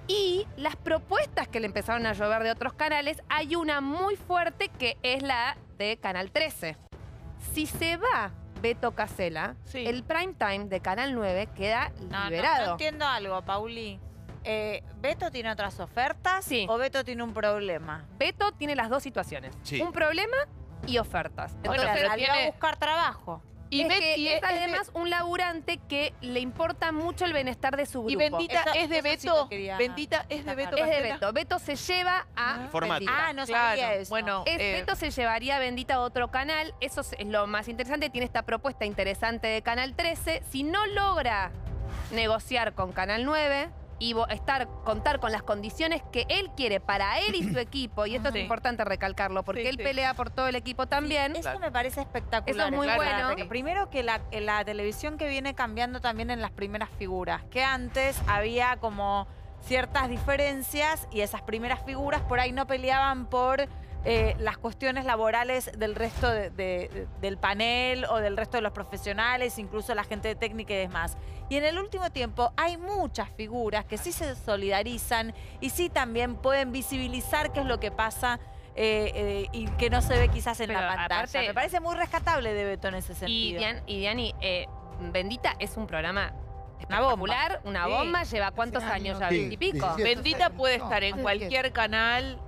y las propuestas que le empezaron a llover de otros canales. Hay una muy fuerte que es la de Canal 13. Si se va Beto Casella, el prime time de Canal 9 queda liberado. No entiendo algo, Pauli. ¿Beto tiene otras ofertas o Beto tiene un problema? Beto tiene las dos situaciones. Un problema y ofertas. Bueno, pero tiene que buscar trabajo. Y es además un laburante que le importa mucho el bienestar de su grupo. Y Bendita es de Beto. Bendita es de Beto. Es de Beto. Beto se lleva a Bendita. No sabía eso. Bueno, Beto se llevaría a Bendita a otro canal. Eso es lo más interesante. Tiene esta propuesta interesante de Canal 13. Si no logra negociar con Canal 9 y contar con las condiciones que él quiere para él y su equipo, y esto es importante recalcarlo, porque él pelea por todo el equipo también. Eso me parece espectacular. Eso es muy bueno. Primero que la televisión que viene cambiando también en las primeras figuras, que antes había como ciertas diferencias y esas primeras figuras por ahí no peleaban por las cuestiones laborales del resto del panel o del resto de los profesionales, incluso la gente de técnica y demás. Y en el último tiempo hay muchas figuras que sí se solidarizan y sí también pueden visibilizar qué es lo que pasa y que no se ve quizás en la pantalla. Aparte, me parece muy rescatable de Beto en ese sentido. Y Diani, Bendita es un programa espectacular, una bomba. Lleva ¿cuántos años ya? 20 y pico. Bendita puede estar en cualquier canal,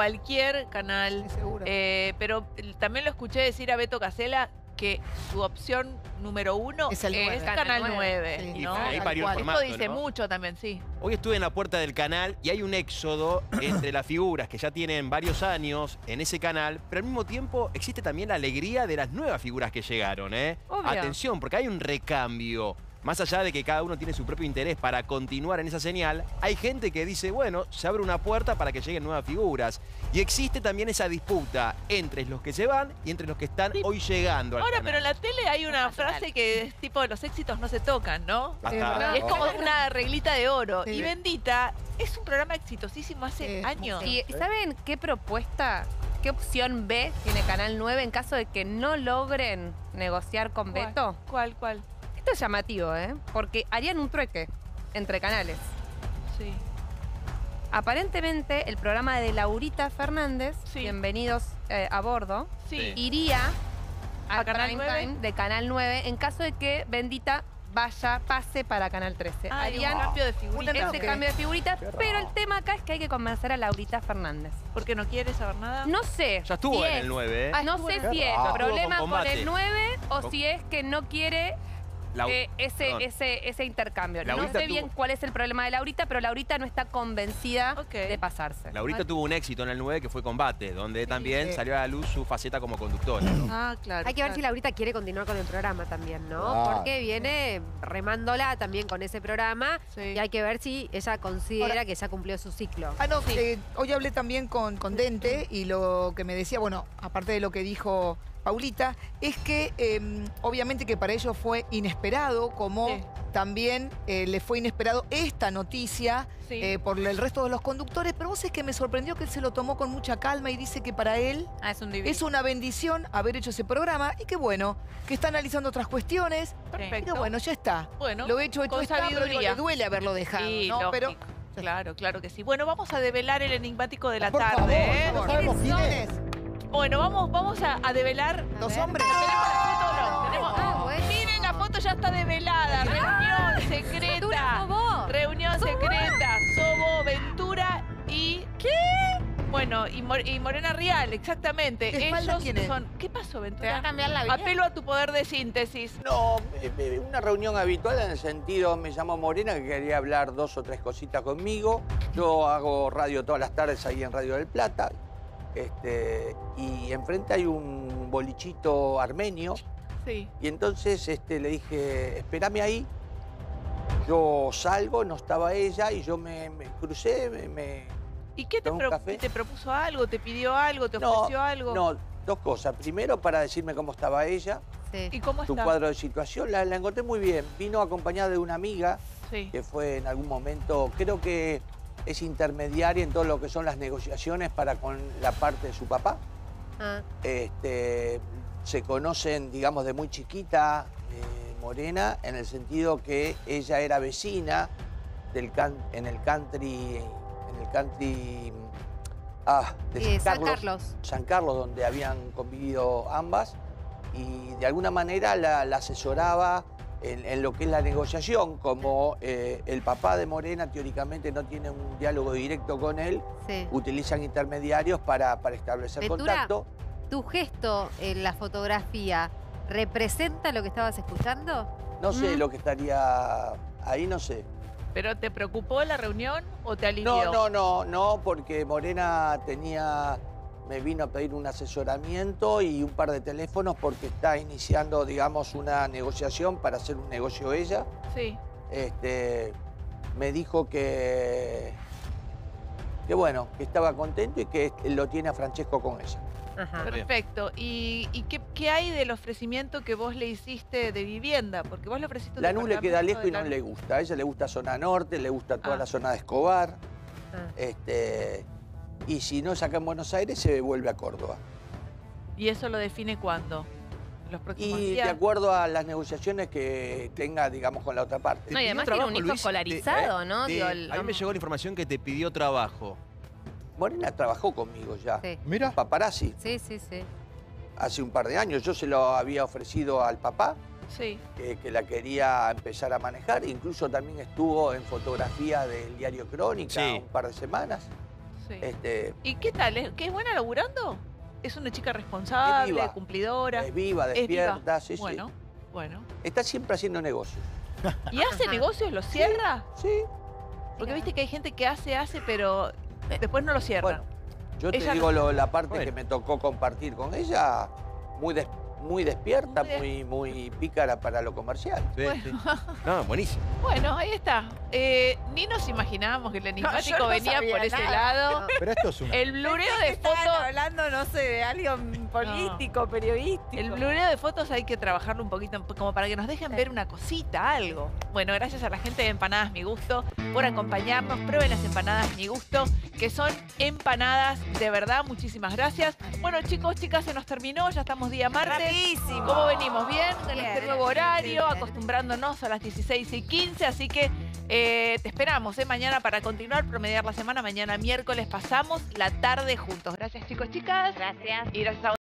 pero también lo escuché decir a Beto Casella que su opción número 1 es Canal 9. Sí. ¿no? Y ahí parió el formato, Esto dice ¿no? mucho también, sí. Hoy estuve en la puerta del canal y hay un éxodo entre las figuras que ya tienen varios años en ese canal, pero al mismo tiempo existe también la alegría de las nuevas figuras que llegaron, ¿eh? Obvio. Atención, porque hay un recambio. Más allá de que cada uno tiene su propio interés para continuar en esa señal, hay gente que dice, bueno, se abre una puerta para que lleguen nuevas figuras. Y existe también esa disputa entre los que se van y entre los que están hoy llegando al Ahora, canal. pero en la tele hay una frase que es tipo, los éxitos no se tocan, ¿no? Basta. Y es como una reglita de oro. Y Bendita es un programa exitosísimo hace años. ¿Y saben qué propuesta, qué opción B tiene Canal 9 en caso de que no logren negociar con Beto? ¿Cuál? Esto es llamativo, ¿eh? Porque harían un trueque entre canales. Sí. Aparentemente, el programa de Laurita Fernández, Bienvenidos a bordo, iría a Canal Prime 9 Time de Canal 9 en caso de que Bendita pase para Canal 13. Harían un cambio de figuritas. Ese cambio de figuritas, pero el tema acá es que hay que convencer a Laurita Fernández. ¿Por qué no quiere saber nada? No sé. Ya estuvo si en es- el 9, ¿eh? No sé si es Ya estuvo problema con con Combate. el 9 o Con- si es que no quiere ese intercambio. No Laurita sé bien cuál es el problema de Laurita, pero Laurita no está convencida de pasarse. Laurita tuvo un éxito en el 9 que fue Combate, donde también salió a la luz su faceta como conductora. Ah, claro. Hay que ver si Laurita quiere continuar con el programa también, ¿no? Claro. Porque viene remándola también con ese programa y hay que ver si ella considera que ya cumplió su ciclo. Hoy hablé también con Dente y lo que me decía, bueno, aparte de lo que dijo Paulita, es que obviamente que para ellos fue inesperado, como también le fue inesperado esta noticia por el resto de los conductores, pero vos es que me sorprendió que él se lo tomó con mucha calma y dice que para él es una bendición haber hecho ese programa y que bueno, que está analizando otras cuestiones. Perfecto. Y que bueno, ya está. Bueno, lo hecho con está, pero digo, sabiduría. le duele haberlo dejado, Sí, ¿no? Pero lógico. Claro que sí. Bueno, vamos a develar el enigmático de la Por tarde. favor, ¿eh? ¿no sabemos quién es? Bueno, vamos a develar. Los hombres. ¿Tenemos la foto o no? Miren, la foto ya está develada. Reunión secreta. Reunión secreta. Sobo, Ventura y... ¿Qué? Bueno, y Morena Real, exactamente. ¿De espalda Ellos quién es? son... ¿Qué pasó, Ventura? ¿Te va a cambiar la vida? Apelo a tu poder de síntesis. No, una reunión habitual en el sentido, me llamó Morena que quería hablar 2 o 3 cositas conmigo. Yo hago radio todas las tardes ahí en Radio del Plata. Y enfrente hay un bolichito armenio. Sí. Y entonces le dije, espérame ahí. Yo salgo, no estaba ella, y yo me crucé, ¿Y qué te, tomé un café. te propuso algo? ¿Te pidió algo? ¿Te ofreció algo? No, 2 cosas. Primero, para decirme cómo estaba ella. ¿Y cómo Su está? cuadro de situación, la encontré muy bien. Vino acompañada de una amiga que fue en algún momento, creo que es intermediaria en todo lo que son las negociaciones para con la parte de su papá. Se conocen, digamos, de muy chiquita, Morena, en el sentido que ella era vecina en el country de San Carlos, donde habían convivido ambas, y de alguna manera la asesoraba en lo que es la negociación, como el papá de Morena teóricamente no tiene un diálogo directo con él, utilizan intermediarios para establecer Ventura, contacto. ¿tu gesto en la fotografía representa lo que estabas escuchando? No sé lo que estaría ahí, no sé. ¿Pero te preocupó la reunión o te alivió? No, porque Morena me vino a pedir un asesoramiento y un par de teléfonos porque está iniciando, digamos, una negociación para hacer un negocio ella. Sí. Me dijo que bueno, que estaba contento y que lo tiene a Francesco con ella. Perfecto. ¿Y qué hay del ofrecimiento que vos le hiciste de vivienda? Porque vos le ofreciste un La NU le queda departamento lejos y de no le gusta. A ella le gusta zona norte, le gusta toda la zona de Escobar. Y si no es acá en Buenos Aires, se vuelve a Córdoba. ¿Y eso lo define cuándo? ¿Los próximos Y días? de acuerdo a las negociaciones que tenga, digamos, con la otra parte. No, y además tiene un hijo escolarizado, ¿no? Digo, A mí me llegó la información que te pidió trabajo. Morena trabajó conmigo ya. Sí. Mira. Paparazzi. Sí. Hace un par de años. Yo se lo había ofrecido al papá. que la quería empezar a manejar. Incluso también estuvo en fotografía del diario Crónica un par de semanas. Sí. ¿Y qué tal? ¿Qué es buena laburando? ¿Es una chica responsable, cumplidora? Es viva, despierta, sí. Bueno. Está siempre haciendo negocios. ¿Y hace negocios? ¿Lo cierra? Sí. Porque viste que hay gente que hace, pero después no lo cierra. Bueno, yo te digo la parte que me tocó compartir con ella, muy despierta, muy pícara para lo comercial. No, buenísimo. Bueno, ahí está. Ni nos imaginábamos que el enigmático venía por ese lado. No. Pero esto es una... El blureo de fotos... hablando, no sé, de alguien político, periodístico. El blureo de fotos hay que trabajarlo un poquito, como para que nos dejen ver una cosita, algo. Bueno, gracias a la gente de Empanadas Mi Gusto por acompañarnos. Prueben las empanadas Mi Gusto, que son empanadas de verdad. Muchísimas gracias. Bueno, chicos, chicas, se nos terminó. Ya estamos día martes. Rapidísimo. ¿Cómo venimos? ¿Bien? En Bien, este nuevo horario, bien. acostumbrándonos a las 16:15. Así que te esperamos mañana para continuar, promediar la semana. Mañana miércoles pasamos la tarde juntos. Gracias, chicos, chicas. Gracias. Y gracias a